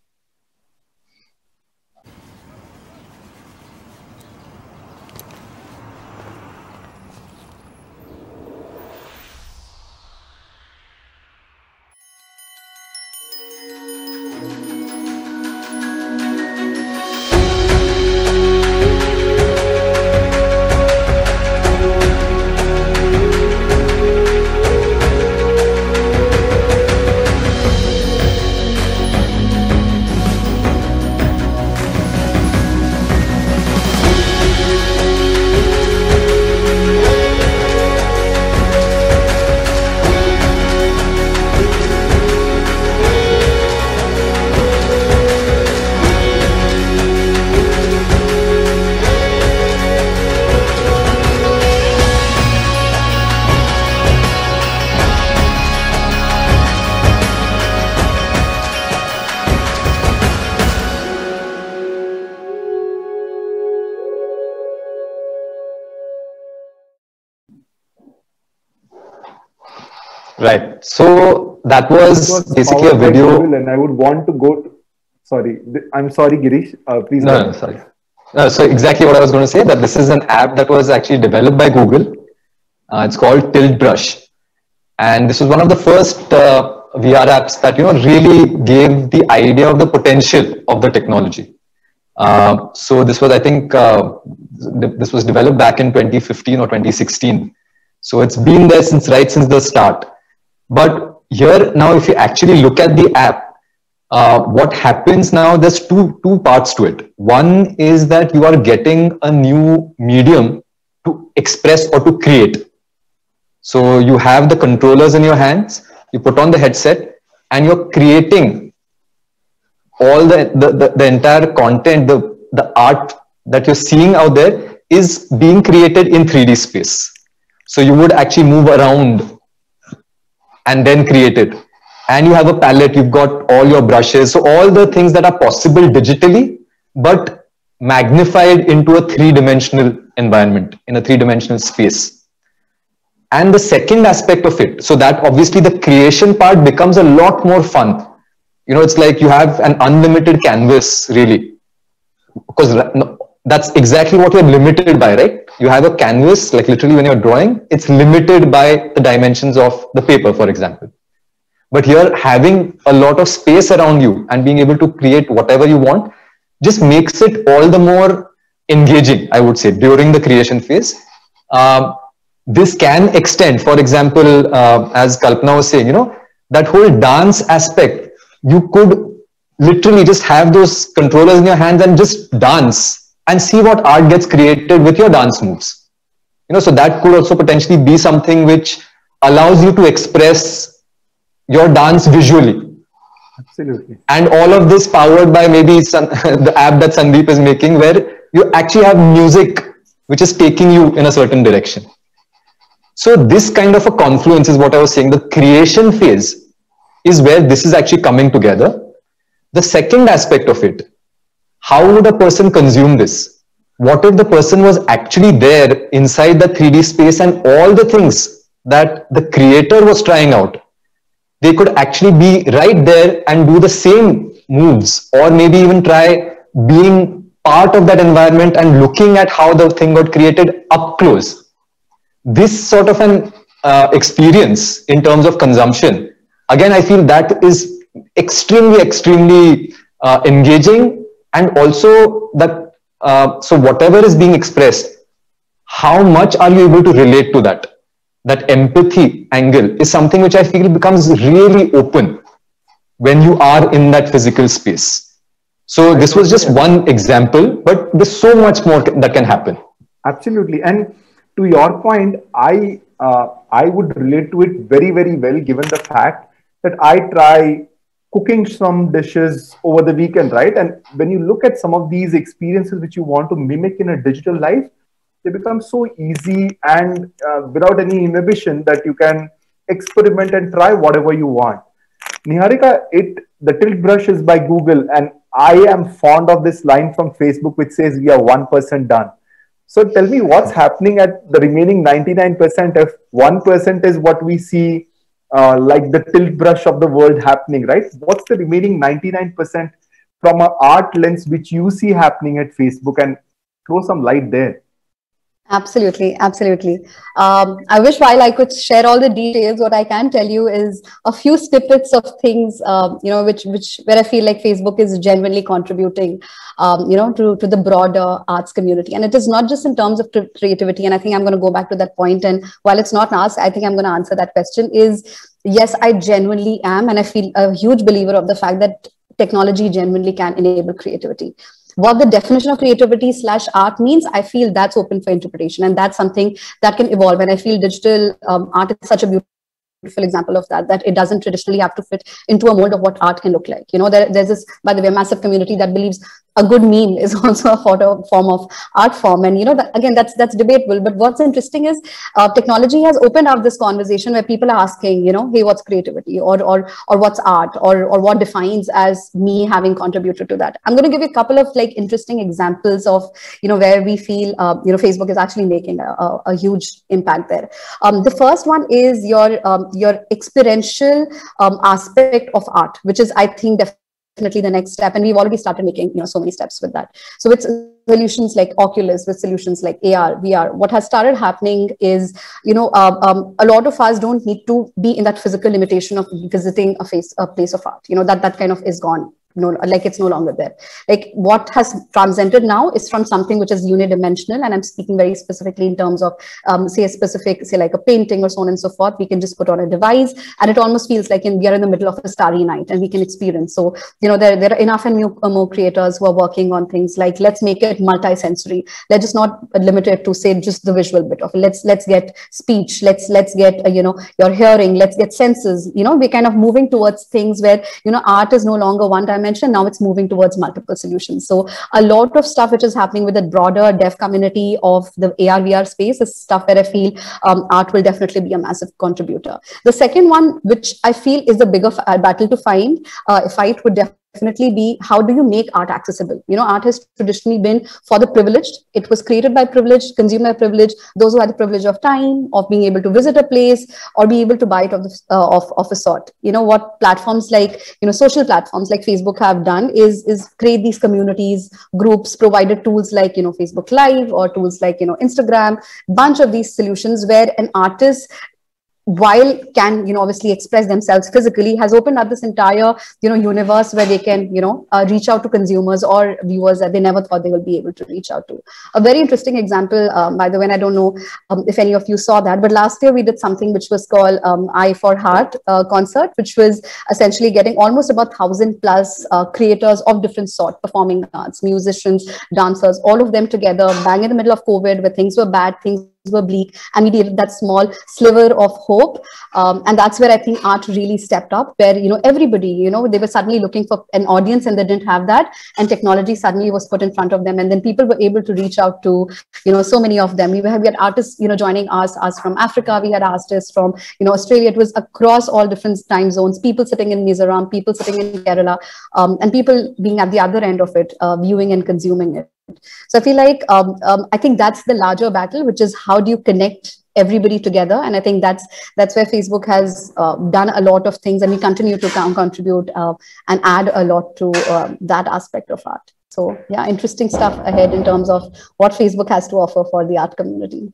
Right. So that was, It was basically a powered by video. Google, and I would want to go to, sorry, I'm sorry, Girish, uh, please. No, go no, ahead. sorry. Uh, so exactly what I was going to say, that this is an app that was actually developed by Google. Uh, it's called Tilt Brush. And this was one of the first uh, V R apps that, you know, really gave the idea of the potential of the technology. Uh, so this was, I think, uh, this was developed back in twenty fifteen or twenty sixteen. So it's been there since right since the start. But here now, if you actually look at the app, uh, what happens now, there's two, two parts to it. One is that you are getting a new medium to express or to create. So you have the controllers in your hands, you put on the headset, and you're creating all the, the, the, the entire content, the, the art that you're seeing out there is being created in three D space. So you would actually move around and then create it. And you have a palette, you've got all your brushes. So all the things that are possible digitally, but magnified into a three-dimensional environment, in a three-dimensional space. And the second aspect of it, so that obviously the creation part becomes a lot more fun. You know, it's like you have an unlimited canvas, really. Because that's exactly what you're limited by, right? You have a canvas, like literally when you're drawing, it's limited by the dimensions of the paper, for example. But here, having a lot of space around you and being able to create whatever you want just makes it all the more engaging, I would say, during the creation phase. Um, this can extend, for example, uh, as Kalpana was saying, you know, that whole dance aspect, you could literally just have those controllers in your hands and just dance and see what art gets created with your dance moves. You know, so that could also potentially be something which allows you to express your dance visually. Absolutely. And all of this powered by maybe some, the app that Sandeep is making, where you actually have music which is taking you in a certain direction. So this kind of a confluence is what I was saying. The creation phase is where this is actually coming together. The second aspect of it, how would a person consume this? What if the person was actually there inside the three D space and all the things that the creator was trying out, they could actually be right there and do the same moves, or maybe even try being part of that environment and looking at how the thing got created up close. This sort of an uh, experience in terms of consumption, again, I feel that is extremely, extremely uh, engaging, and also that, uh, so whatever is being expressed, how much are you able to relate to that? That empathy angle is something which I feel becomes really open when you are in that physical space. So this was just one example, but there's so much more that can happen. Absolutely. And to your point, I, uh, I would relate to it very, very well, given the fact that I try cooking some dishes over the weekend, right? And when you look at some of these experiences which you want to mimic in a digital life, they become so easy and uh, without any inhibition that you can experiment and try whatever you want. Niharika, it, the tilt brush is by Google, and I am fond of this line from Facebook which says we are one percent done. So tell me what's happening at the remaining ninety-nine percent if one percent is what we see uh, like the tilt brush of the world happening, right? What's the remaining ninety-nine percent from an art lens which you see happening at Facebook, and throw some light there? Absolutely, absolutely. Um, I wish while I could share all the details, what I can tell you is a few snippets of things, um, you know, which which where I feel like Facebook is genuinely contributing, um, you know, to to the broader arts community. And it is not just in terms of creativity. And I think I'm going to go back to that point. And while it's not asked, I think I'm going to answer that question. Is yes, I genuinely am, and I feel a huge believer of the fact that technology genuinely can enable creativity. What the definition of creativity slash art means, I feel that's open for interpretation, and that's something that can evolve. And I feel digital um, art is such a beautiful example of that, that it doesn't traditionally have to fit into a mold of what art can look like. You know, there, there's this, by the way, massive community that believes a good meme is also a photo form of art form. And, you know, that, again, that's that's debatable. But what's interesting is uh, technology has opened up this conversation where people are asking, you know, hey, what's creativity, or or or what's art, or or what defines as me having contributed to that. I'm going to give you a couple of like interesting examples of, you know, where we feel, uh, you know, Facebook is actually making a, a, a huge impact there. Um, the first one is your um, your experiential um, aspect of art, which is, I think, definitely definitely the next step, and we've already started making, you know, so many steps with that. So with solutions like Oculus, with solutions like A R, V R, what has started happening is, you know, uh, um, a lot of us don't need to be in that physical limitation of visiting a face, a place of art. You know, that that kind of is gone. No, like it's no longer there. Like what has transcended now is from something which is unidimensional, and I'm speaking very specifically in terms of um, say a specific, say like a painting or so on and so forth. We can just put on a device, and it almost feels like in, we are in the middle of a starry night, and we can experience. So you know, there there are enough and new, uh, more creators who are working on things like, let's make it multi-sensory. Let's just not limit it to say just the visual bit of it. Let's let's get speech. Let's let's get uh, you know, your hearing. Let's get senses. You know, we're kind of moving towards things where, you know, art is no longer one time. Mentioned, now it's moving towards multiple solutions. So a lot of stuff which is happening with the broader dev community of the A R V R space is stuff where I feel um, art will definitely be a massive contributor. The second one, which I feel is the bigger battle to find, uh, fight would definitely definitely be, how do you make art accessible? You know, art has traditionally been for the privileged. It was created by privileged, consumed by privileged, those who had the privilege of time, of being able to visit a place, or be able to buy it of, the, uh, of, of a sort. You know, what platforms like, you know, social platforms like Facebook have done is, is create these communities, groups, provided tools like, you know, Facebook Live, or tools like, you know, Instagram, bunch of these solutions where an artist, while can, you know, obviously express themselves physically, has opened up this entire, you know, universe where they can, you know, uh, reach out to consumers or viewers that they never thought they will be able to reach out to. A very interesting example, um, by the way, and I don't know um, if any of you saw that, but last year we did something which was called um, Eye for Heart uh, concert, which was essentially getting almost about thousand plus uh, creators of different sort, performing arts, musicians, dancers, all of them together, bang in the middle of COVID, where things were bad, things were bleak, and we did that small sliver of hope, um, and that's where I think art really stepped up, where, you know, everybody, you know, they were suddenly looking for an audience and they didn't have that, and technology suddenly was put in front of them, and then people were able to reach out to, you know, so many of them. We had, we had artists, you know, joining us, us from Africa, we had artists from, you know, Australia. It was across all different time zones, people sitting in Mizoram, people sitting in Kerala, um, and people being at the other end of it, uh, viewing and consuming it. So I feel like, um, um, I think that's the larger battle, which is how do you connect everybody together? And I think that's that's where Facebook has uh, done a lot of things, and we continue to contribute uh, and add a lot to uh, that aspect of art. So yeah, interesting stuff ahead in terms of what Facebook has to offer for the art community.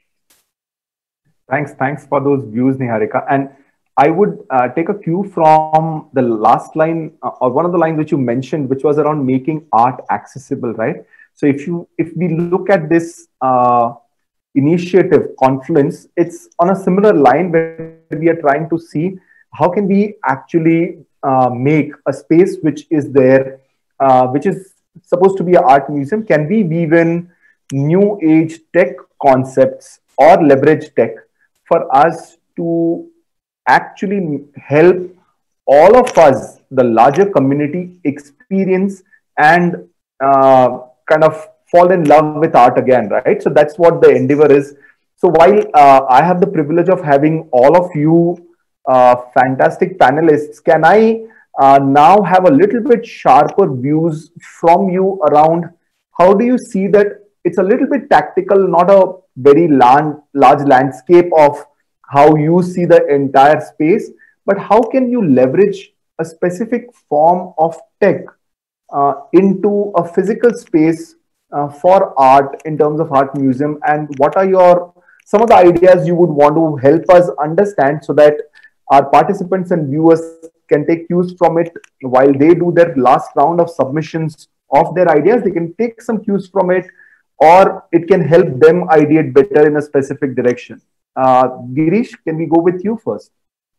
Thanks, thanks for those views, Niharika. And I would uh, take a cue from the last line, uh, or one of the lines which you mentioned, which was around making art accessible, right? So if you if we look at this uh, initiative, Confluence, it's on a similar line where we are trying to see how can we actually uh, make a space which is there, uh, which is supposed to be an art museum. Can we weave in new age tech concepts or leverage tech for us to actually help all of us, the larger community, experience and uh, kind of fall in love with art again, right? So that's what the endeavor is. So while uh, I have the privilege of having all of you uh, fantastic panelists, can I uh, now have a little bit sharper views from you around how do you see that it's a little bit tactical, not a very land, large landscape of how you see the entire space, but how can you leverage a specific form of tech uh, into a physical space uh, for art in terms of art museum, and what are your some of the ideas you would want to help us understand so that our participants and viewers can take cues from it while they do their last round of submissions of their ideas. They can take some cues from it, or it can help them ideate better in a specific direction. Uh, Girish, can we go with you first?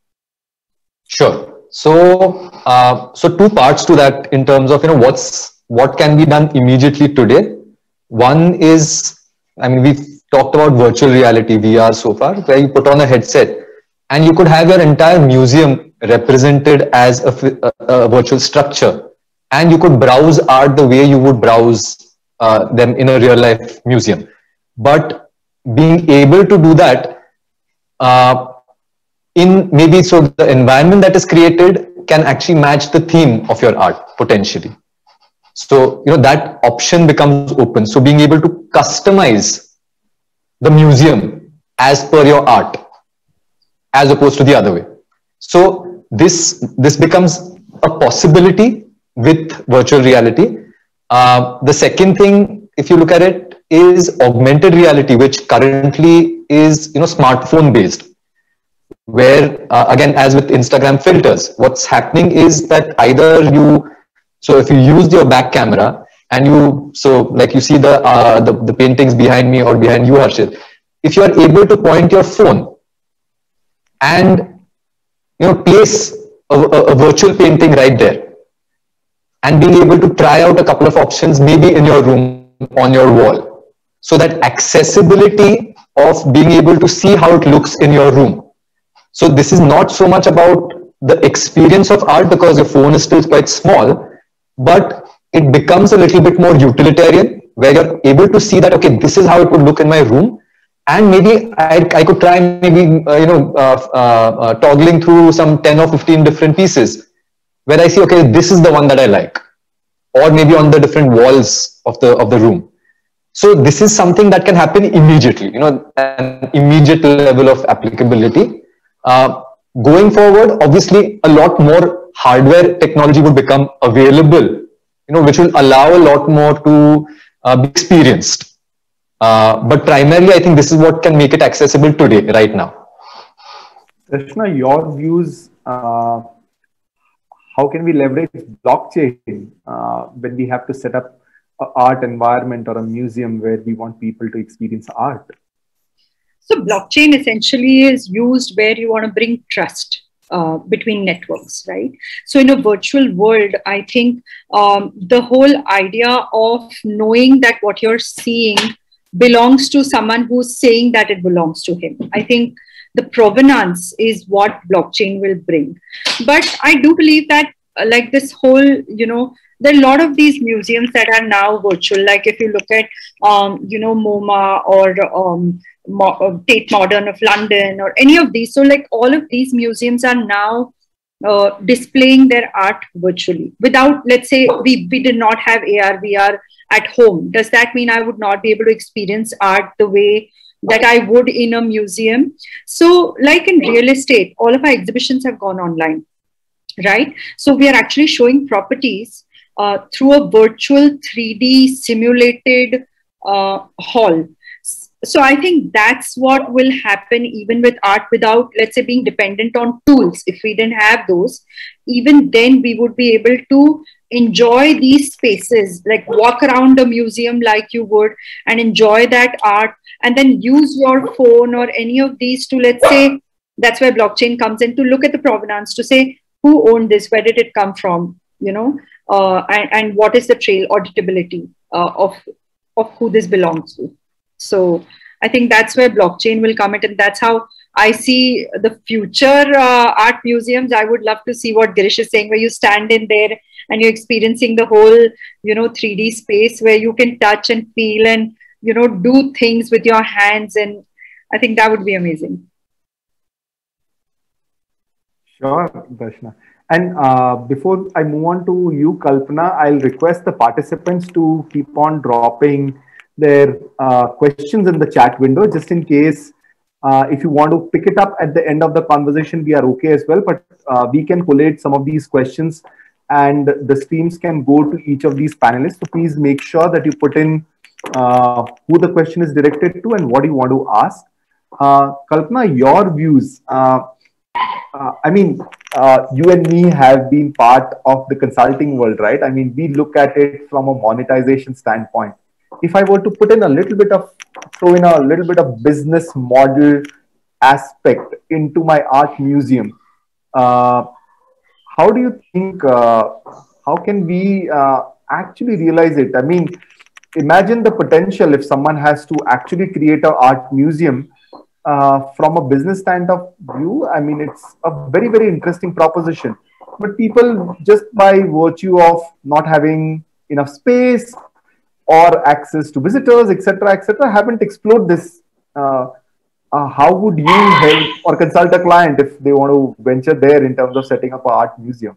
Sure. So, uh, so two parts to that in terms of, you know, what's, what can be done immediately today. One is, I mean, we've talked about virtual reality, V R so far, where you put on a headset and you could have your entire museum represented as a, a, a virtual structure, and you could browse art the way you would browse uh, them in a real life museum. But being able to do that uh, in maybe, so the environment that is created can actually match the theme of your art potentially. So, you know, that option becomes open. So being able to customize the museum as per your art, as opposed to the other way. So this, this becomes a possibility with virtual reality. Uh, the second thing, if you look at it, is augmented reality, which currently is, you know, smartphone based. Where uh, again, as with Instagram filters, what's happening is that either you, so if you use your back camera and you, so like you see the uh, the, the paintings behind me or behind you, Harshit, if you are able to point your phone and, you know, place a, a, a virtual painting right there, and being able to try out a couple of options, maybe in your room, on your wall, so that accessibility of being able to see how it looks in your room. So this is not so much about the experience of art, because your phone is still quite small, but it becomes a little bit more utilitarian, where you're able to see that, okay, this is how it would look in my room. And maybe I, I could try maybe, uh, you know, uh, uh, uh, toggling through some ten or fifteen different pieces, where I see, okay, this is the one that I like, or maybe on the different walls of the, of the room. So this is something that can happen immediately, you know, an immediate level of applicability. Uh, going forward, obviously, a lot more hardware technology would become available, you know, which will allow a lot more to uh, be experienced. Uh, but primarily, I think this is what can make it accessible today, right now. Krishna, your views, uh, how can we leverage blockchain uh, when we have to set up an art environment or a museum where we want people to experience art? So blockchain essentially is used where you want to bring trust uh, between networks, right? So in a virtual world, I think um, the whole idea of knowing that what you're seeing belongs to someone who's saying that it belongs to him, I think the provenance is what blockchain will bring. But I do believe that uh, like this whole, you know, there are a lot of these museums that are now virtual. Like if you look at, um, you know, MoMA or um, Mo Tate Modern of London or any of these. So like all of these museums are now uh, displaying their art virtually without, let's say we, we did not have A R, V R at home. Does that mean I would not be able to experience art the way that I would in a museum? So like in real estate, all of our exhibitions have gone online, right? So we are actually showing properties uh, through a virtual three D simulated uh, hall. So I think that's what will happen even with art without, let's say, being dependent on tools. If we didn't have those, even then we would be able to enjoy these spaces, like walk around a museum like you would and enjoy that art, and then use your phone or any of these to, let's say, that's where blockchain comes in, to look at the provenance, to say who owned this, where did it come from, you know, uh, and, and what is the trail, auditability uh, of, of who this belongs to. So I think that's where blockchain will come in, and that's how I see the future uh, art museums. I would love to see what Girish is saying, where you stand in there and you're experiencing the whole, you know, three D space where you can touch and feel and, you know, do things with your hands. And I think that would be amazing. Sure, Darshana. And uh, before I move on to you, Kalpana, I'll request the participants to keep on dropping their uh, questions in the chat window, just in case uh, if you want to pick it up at the end of the conversation, we are okay as well, but uh, we can collate some of these questions and the streams can go to each of these panelists. So please make sure that you put in uh, who the question is directed to and what you want to ask. Uh, Kalpana, your views. Uh, uh, I mean, uh, you and me have been part of the consulting world, right? I mean, we look at it from a monetization standpoint. If I were to put in a little bit of, throw in a little bit of business model aspect into my art museum, uh, how do you think, uh, how can we uh, actually realize it? I mean, imagine the potential if someone has to actually create an art museum uh, from a business stand of view. I mean, it's a very, very interesting proposition. But people, just by virtue of not having enough space or access to visitors, et cetera, et cetera, haven't explored this. Uh, uh, how would you help or consult a client if they want to venture there in terms of setting up an art museum?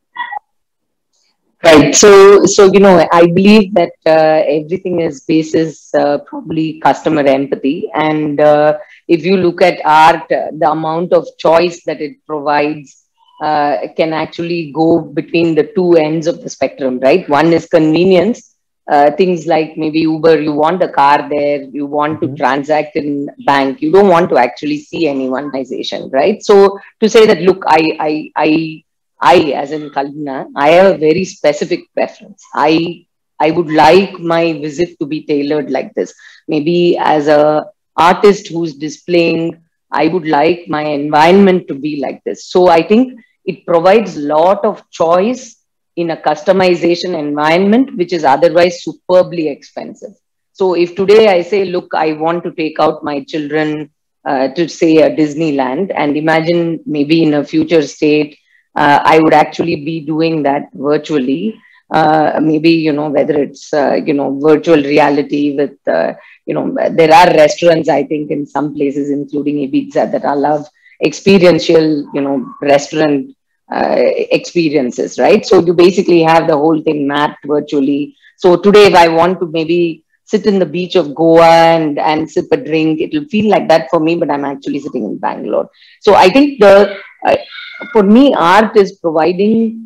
Right. So, so you know, I believe that uh, everything is basis uh, probably customer empathy. And uh, if you look at art, uh, the amount of choice that it provides uh, can actually go between the two ends of the spectrum, right? One is convenience. Uh, things like maybe Uber, you want a car there, you want mm-hmm. to transact in bank, you don't want to actually see any oneization, right? So to say that, look, I, I, I, I as in Kalpana, I have a very specific preference. I, I would like my visit to be tailored like this. Maybe as a artist who's displaying, I would like my environment to be like this. So I think it provides a lot of choice in a customization environment, which is otherwise superbly expensive. So if today I say, look, I want to take out my children uh, to say a Disneyland, and imagine maybe in a future state, uh, I would actually be doing that virtually. Uh, maybe, you know, whether it's, uh, you know, virtual reality with, uh, you know, there are restaurants, I think, in some places, including Ibiza, that allow experiential, you know, restaurant uh, experiences, right? So you basically have the whole thing mapped virtually. So today, if I want to maybe sit in the beach of Goa and, and sip a drink, it will feel like that for me, but I'm actually sitting in Bangalore. So I think the, uh, for me, art is providing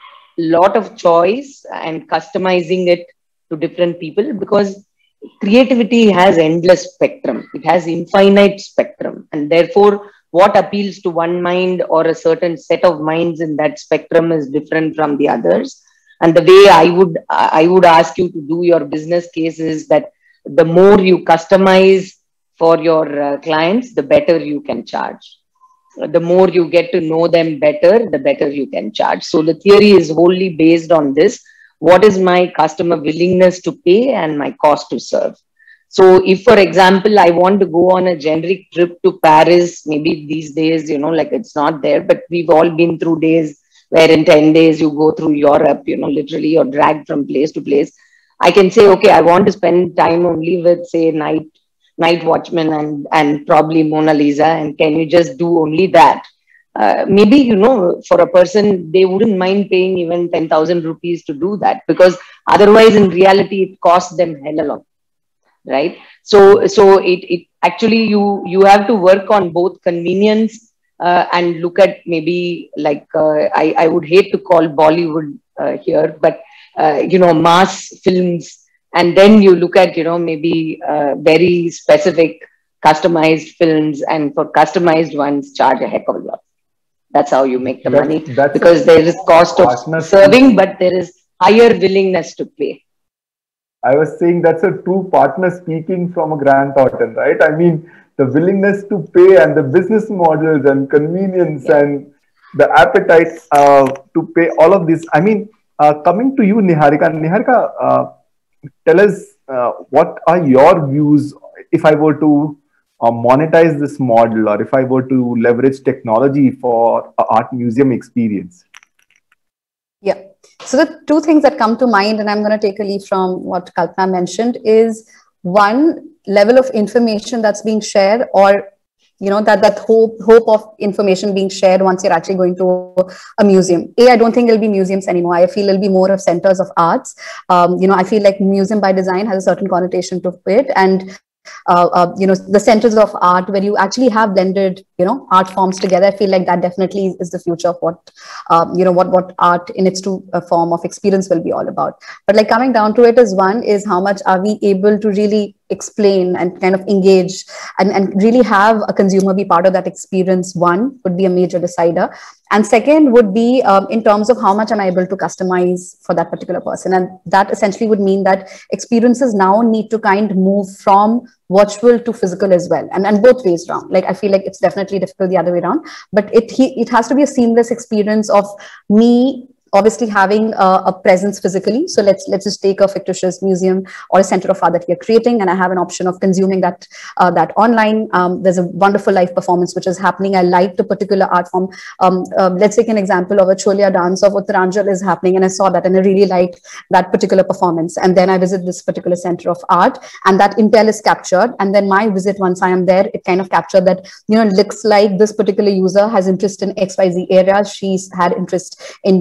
lot of choice and customizing it to different people, because creativity has endless spectrum. It has infinite spectrum. And therefore, what appeals to one mind or a certain set of minds in that spectrum is different from the others. And the way I would, I would ask you to do your business case is that the more you customize for your uh, clients, the better you can charge. The more you get to know them better, the better you can charge. So the theory is wholly based on this. What is my customer willingness to pay and my cost to serve? So if, for example, I want to go on a generic trip to Paris, maybe these days, you know, like it's not there, but we've all been through days where in ten days you go through Europe, you know, literally you're dragged from place to place. I can say, okay, I want to spend time only with, say, night Night Watchman and, and probably Mona Lisa, and can you just do only that? Uh, maybe, you know, for a person, they wouldn't mind paying even ten thousand rupees to do that, because otherwise in reality, it costs them hell a lot, right? So, so it, it actually, you, you have to work on both convenience uh, and look at maybe like, uh, I, I would hate to call Bollywood uh, here, but, uh, you know, mass films. And then you look at, you know, maybe uh, very specific customized films, and for customized ones, charge a heck of a lot. That's how you make the that's, money, that's because there is cost of serving, but there is higher willingness to pay. I was saying that's a true partner speaking from a Grant Thornton, right? I mean, the willingness to pay and the business models and convenience yeah. and the appetite uh, to pay all of this. I mean, uh, coming to you, Niharika. Niharika, uh, tell us uh, what are your views if I were to uh, monetize this model, or if I were to leverage technology for an art museum experience? Yeah. So the two things that come to mind, and I'm going to take a leaf from what Kalpana mentioned, is one, level of information that's being shared, or you know, that that hope hope of information being shared once you're actually going to a museum. A, I don't think it'll be museums anymore. I feel it'll be more of centers of arts. Um, you know, I feel like museum by design has a certain connotation to it, and uh, uh, you know, the centers of art where you actually have blended, you know, art forms together. I feel like that definitely is the future of what, uh, you know, what what art in its true uh, form of experience will be all about. But like coming down to it is one is how much are we able to really explain and kind of engage and, and really have a consumer be part of that experience. One would be a major decider. And second would be um, in terms of how much am I able to customize for that particular person. And that essentially would mean that experiences now need to kind of move from virtual to physical as well. And, and both ways around. Like, I feel like it's definitely difficult the other way around, but it, he, it has to be a seamless experience of me obviously having a, a presence physically. So let's let's just take a fictitious museum or a center of art that we are creating, and I have an option of consuming that uh, that online. Um, there's a wonderful live performance which is happening. I like the particular art form. Um, uh, let's take an example of a Cholia dance of Uttaranchal is happening, and I saw that and I really liked that particular performance. And then I visit this particular center of art, and that intel is captured. And then my visit, once I am there, it kind of captured that, you know, looks like this particular user has interest in X Y Z areas. She's had interest in dance form.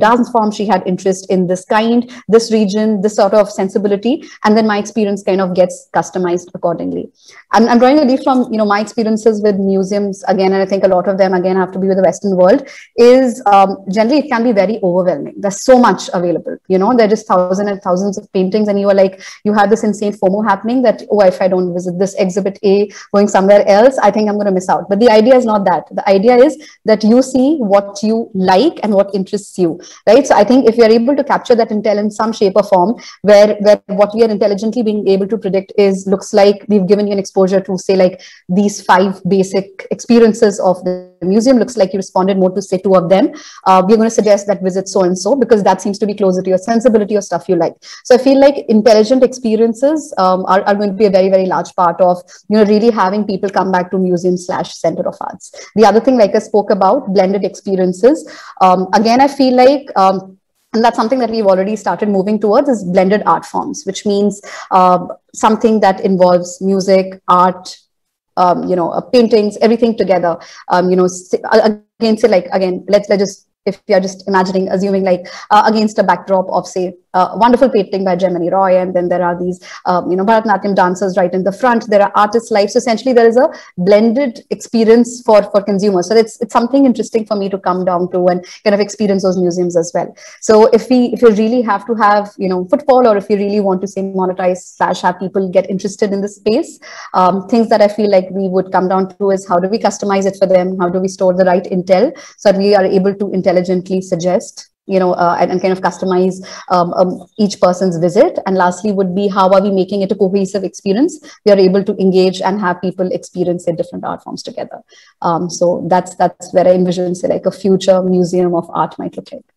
form, she had interest in this kind, this region, this sort of sensibility, and then my experience kind of gets customized accordingly. I'm, I'm drawing a leaf from, you know, my experiences with museums again, and I think a lot of them again have to be with the Western world, is um, generally it can be very overwhelming. There's so much available, you know, there are just thousands and thousands of paintings, and you are like, you have this insane FOMO happening that, oh, if I don't visit this exhibit A, going somewhere else, I think I'm going to miss out. But the idea is not that. The idea is that you see what you like and what interests you, right? So I think if we are able to capture that intel in some shape or form, where, where what we are intelligently being able to predict is, looks like we've given you an exposure to, say, like these five basic experiences of the museum, looks like you responded more to, say, two of them. Uh, we're going to suggest that visit so-and-so because that seems to be closer to your sensibility or stuff you like. So I feel like intelligent experiences um, are, are going to be a very, very large part of, you know, really having people come back to museum slash center of arts. The other thing, like I spoke about, blended experiences. Um, again, I feel like, um, and that's something that we've already started moving towards, is blended art forms, which means uh, something that involves music, art, um, you know, uh, paintings, everything together. Um, you know, again, say like, again, let's, let's just, if we are just imagining, assuming like uh, against a backdrop of, say, a uh, wonderful painting by Gemini Roy, and then there are these, um, you know, Bharatanatyam dancers right in the front, there are artists' lives. So essentially there is a blended experience for, for consumers. So it's, it's something interesting for me to come down to and kind of experience those museums as well. So if we, if you really have to have, you know, footfall, or if you really want to, say, monetize slash have people get interested in this space, um, things that I feel like we would come down to is, how do we customize it for them? How do we store the right intel so that we are able to intelligently suggest, you know, uh, and, and kind of customize um, um, each person's visit? And lastly would be, how are we making it a cohesive experience? We are able to engage and have people experience their different art forms together. Um, so that's that's where I envision, say, like a future museum of art might look like.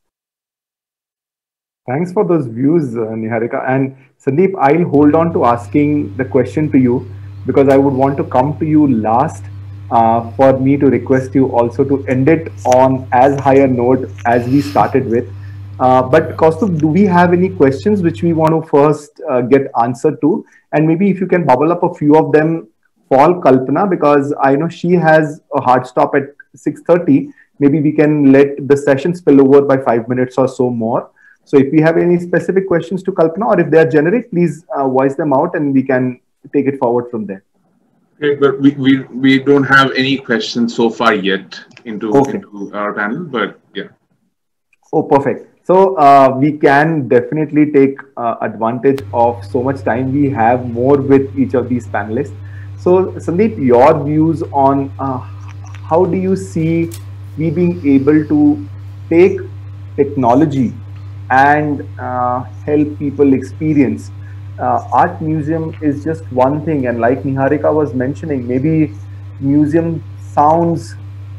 Thanks for those views, uh, Niharika. And Sandeep, I'll hold on to asking the question to you, because I would want to come to you last. Uh, for me to request you also to end it on as high a note as we started with. Uh, but Kaustubh, do we have any questions which we want to first uh, get answered to? And maybe if you can bubble up a few of them for Kalpana, because I know she has a hard stop at six thirty. Maybe we can let the session spill over by five minutes or so more. So if we have any specific questions to Kalpana, or if they are generic, please uh, voice them out and we can take it forward from there. Okay, but we, we, we don't have any questions so far yet into, okay. into our panel, but yeah. Oh, perfect. So uh, we can definitely take uh, advantage of so much time we have more with each of these panelists. So Sandeep, your views on uh, how do you see we being able to take technology and uh, help people experience? Uh, art museum is just one thing, and like Niharika was mentioning, maybe museum sounds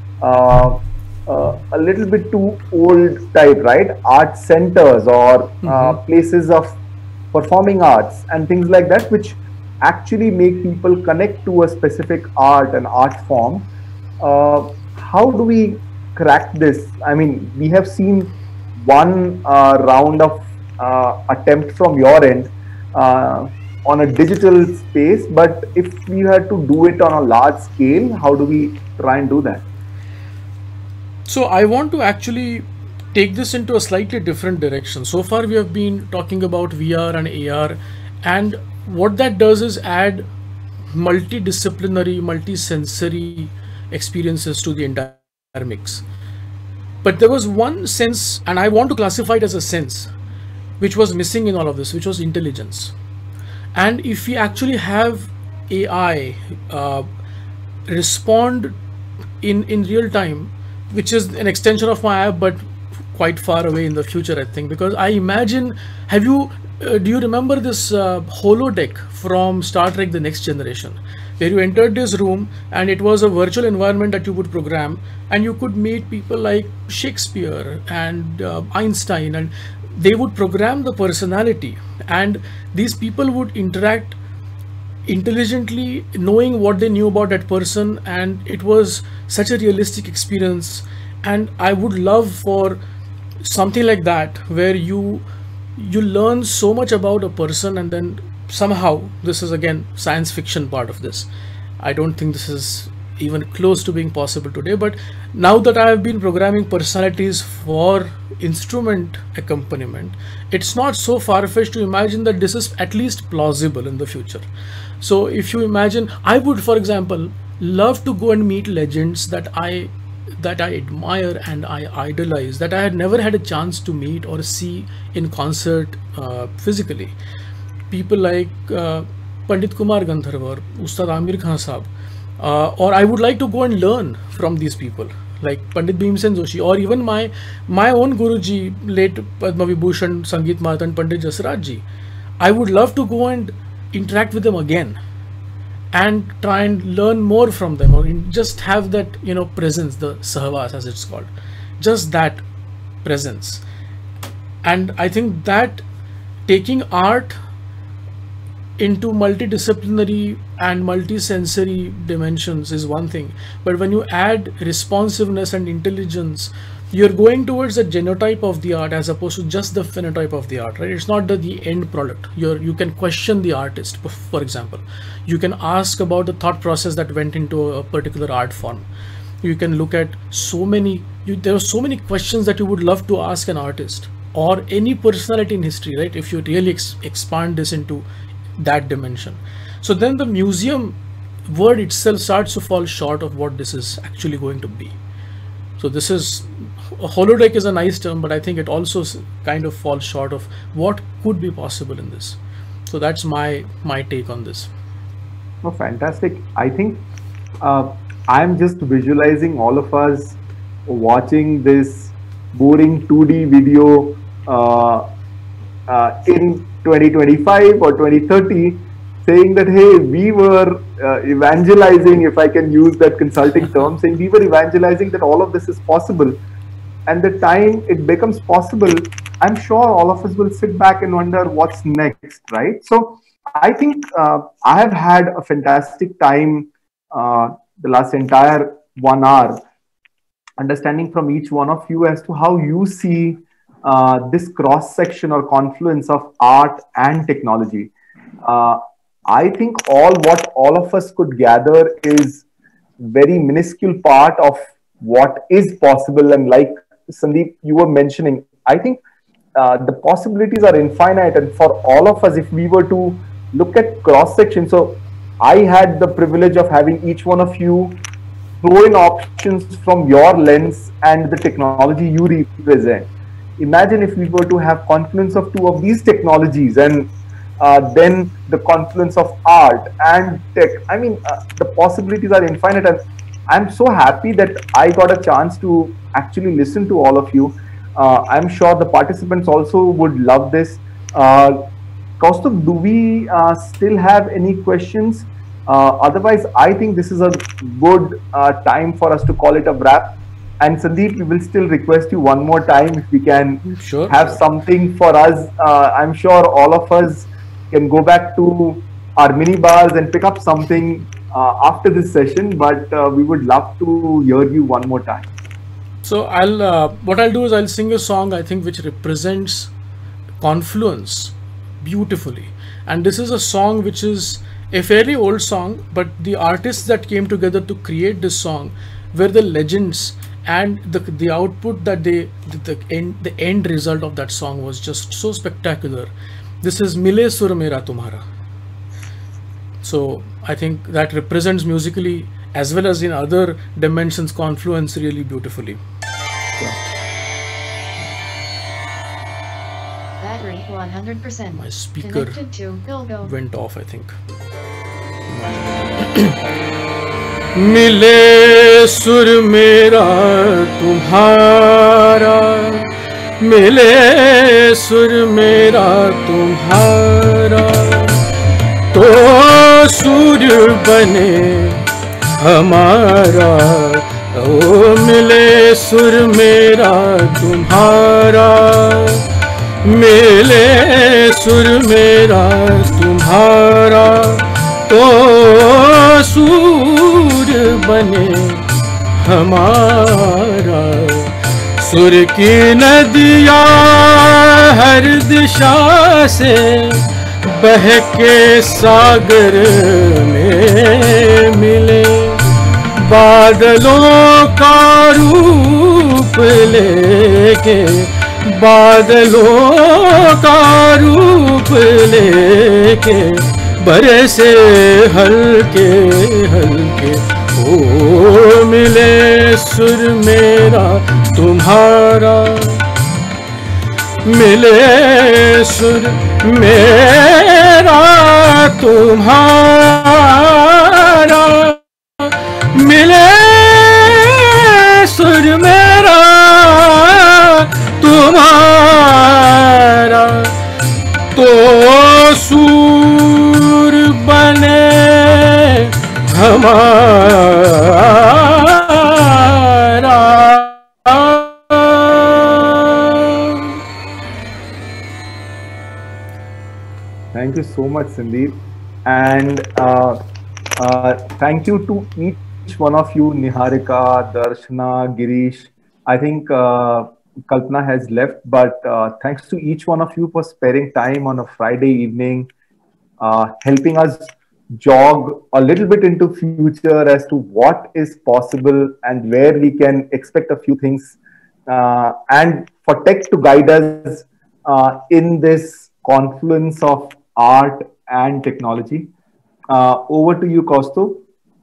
uh, uh, a little bit too old type, right? Art centers or mm-hmm. uh, places of performing arts and things like that, which actually make people connect to a specific art and art form. Uh, how do we crack this? I mean, we have seen one uh, round of uh, attempt from your end Uh, on a digital space, but if we had to do it on a large scale, how do we try and do that? So I want to actually take this into a slightly different direction. So far we have been talking about V R and A R, and what that does is add multidisciplinary, multi-sensory experiences to the entire mix. But there was one sense, and I want to classify it as a sense, which was missing in all of this, which was intelligence. And if we actually have A I uh, respond in, in real time, which is an extension of my app, but quite far away in the future, I think, because I imagine, have you, uh, do you remember this uh, holodeck from Star Trek The Next Generation, where you entered this room and it was a virtual environment that you would program, and you could meet people like Shakespeare and uh, Einstein, and they would program the personality, and these people would interact intelligently, knowing what they knew about that person, and it was such a realistic experience. And I would love for something like that, where you you learn so much about a person, and then somehow, this is again science fiction part of this, I don't think this is even close to being possible today, but now that I have been programming personalities for instrument accompaniment, it's not so far-fetched to imagine that this is at least plausible in the future. So if you imagine, I would, for example, love to go and meet legends that I that I admire and I idolize, that I had never had a chance to meet or see in concert uh, physically. People like uh, Pandit Kumar Gandharv or Ustad Amir Khan Saab. Uh, or I would like to go and learn from these people like Pandit Bhimsen Joshi, or even my my own Guruji, late Padma Vibhushan Sangeet Matan Pandit Jasraj ji. I would love to go and interact with them again and try and learn more from them, or in, just have that, you know, presence, the sahvas as it's called, just that presence. And I think that taking art into multidisciplinary and multisensory dimensions is one thing, but when you add responsiveness and intelligence, you're going towards the genotype of the art as opposed to just the phenotype of the art, right? It's not the, the end product. You're, you can question the artist, for example. You can ask about the thought process that went into a particular art form. You can look at so many, you, there are so many questions that you would love to ask an artist or any personality in history, right? If you really ex expand this into that dimension. So then the museum word itself starts to fall short of what this is actually going to be. So this is, a holodeck is a nice term, but I think it also kind of falls short of what could be possible in this. So that's my my take on this. Oh, fantastic. I think uh, I'm just visualizing all of us watching this boring two D video uh, uh, in twenty twenty-five or twenty thirty, saying that, hey, we were uh, evangelizing, if I can use that consulting term, saying we were evangelizing that all of this is possible. And the time it becomes possible, I'm sure all of us will sit back and wonder what's next, right? So I think uh, I have had a fantastic time uh, the last entire one hour, understanding from each one of you as to how you see uh, this cross section or confluence of art and technology. Uh, I think all what all of us could gather is very minuscule part of what is possible. And like Sandeep, you were mentioning, I think uh, the possibilities are infinite. And for all of us, if we were to look at cross section, so I had the privilege of having each one of you throw in options from your lens and the technology you represent. Imagine if we were to have confluence of two of these technologies, and uh, then the confluence of art and tech. I mean, uh, the possibilities are infinite, and I'm so happy that I got a chance to actually listen to all of you. Uh, I'm sure the participants also would love this. Uh, Kaustubh, do we uh, still have any questions? Uh, otherwise, I think this is a good uh, time for us to call it a wrap. And Sandeep, we will still request you one more time if we can sure, have sure. something for us. Uh, I'm sure all of us can go back to our mini bars and pick up something uh, after this session, but uh, we would love to hear you one more time. So I'll, uh, what I'll do is I'll sing a song, I think, which represents confluence beautifully. And this is a song which is a fairly old song, but the artists that came together to create this song were the legends, and the the output that they the, the end the end result of that song was just so spectacular. This is Mile Sur Mera Tumhara. So I think that represents musically as well as in other dimensions confluence really beautifully. Battery one hundred percent. My speaker Connected to Go Go. went off, I think. मिले सुर मेरा तुम्हारा, मिले सुर मेरा तुम्हारा, तो सूर्य बने हमारा। ओ मिले सुर मेरा तुम्हारा, मिले सुर मेरा तुम्हारा, तो सूर्य बने हमारा। सुर की नदियाँ हर दिशा से बह के सागर में मिले, बादलों का रूप लेके बादलों का रूप लेके बरसे हल्के हल्के, ओ मिले सुर मेरा तुम्हारा, मिले सुर मेरा तुम्हारा, मिले सुर मेरा तुम्हारा, तो सूर बने हमारा। Thank you so much, Sandeep, and uh, uh, thank you to each one of you, Niharika, Darshana, Girish. I think uh, Kalpana has left, but uh, thanks to each one of you for sparing time on a Friday evening, uh, helping us jog a little bit into future as to what is possible and where we can expect a few things, uh, and for tech to guide us uh, in this confluence of art and technology. Uh, over to you, Kaustuv.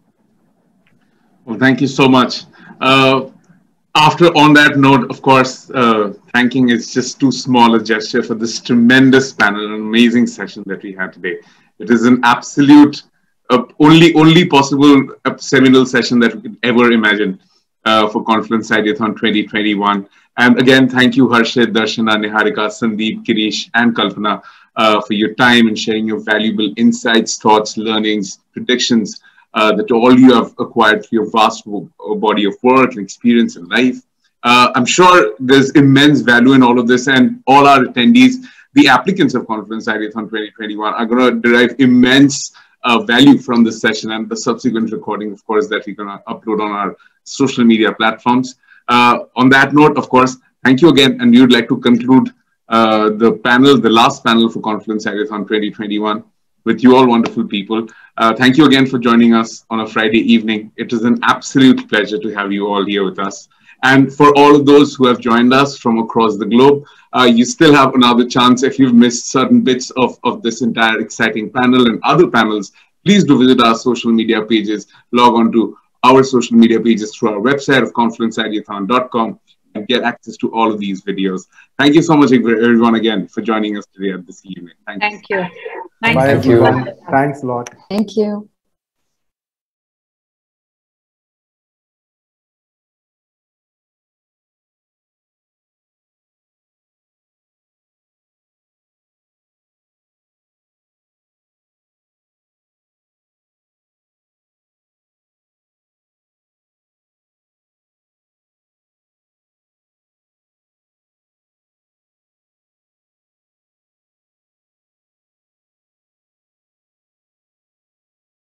Well, thank you so much. Uh, after on that note, of course, uh, thanking is just too small a gesture for this tremendous panel, an amazing session that we had today. It is an absolute, uh, only only possible uh, seminal session that we could ever imagine uh, for Confluence Ideathon twenty twenty-one. And again, thank you, Harshit, Darshana, Niharika, Sandeep, Girish, and Kalpana uh, for your time and sharing your valuable insights, thoughts, learnings, predictions uh, that all you have acquired through your vast body of work and experience in life. Uh, I'm sure there's immense value in all of this, and all our attendees, the applicants of Confluence Ideathon twenty twenty-one, are going to derive immense uh, value from this session and the subsequent recording, of course, that we're going to upload on our social media platforms. Uh, on that note, of course, thank you again, and we would like to conclude uh, the panel, the last panel for Confluence Ideathon twenty twenty-one, with you all wonderful people. Uh, thank you again for joining us on a Friday evening. It is an absolute pleasure to have you all here with us. And for all of those who have joined us from across the globe, uh, you still have another chance. If you've missed certain bits of, of this entire exciting panel and other panels, please do visit our social media pages, log on to our social media pages through our website of confluence ideathon dot com and get access to all of these videos. Thank you so much, everyone, again, for joining us today at this evening. Thank, Thank you. you. Thank Bye, you. everyone. Thanks a lot. Thank you.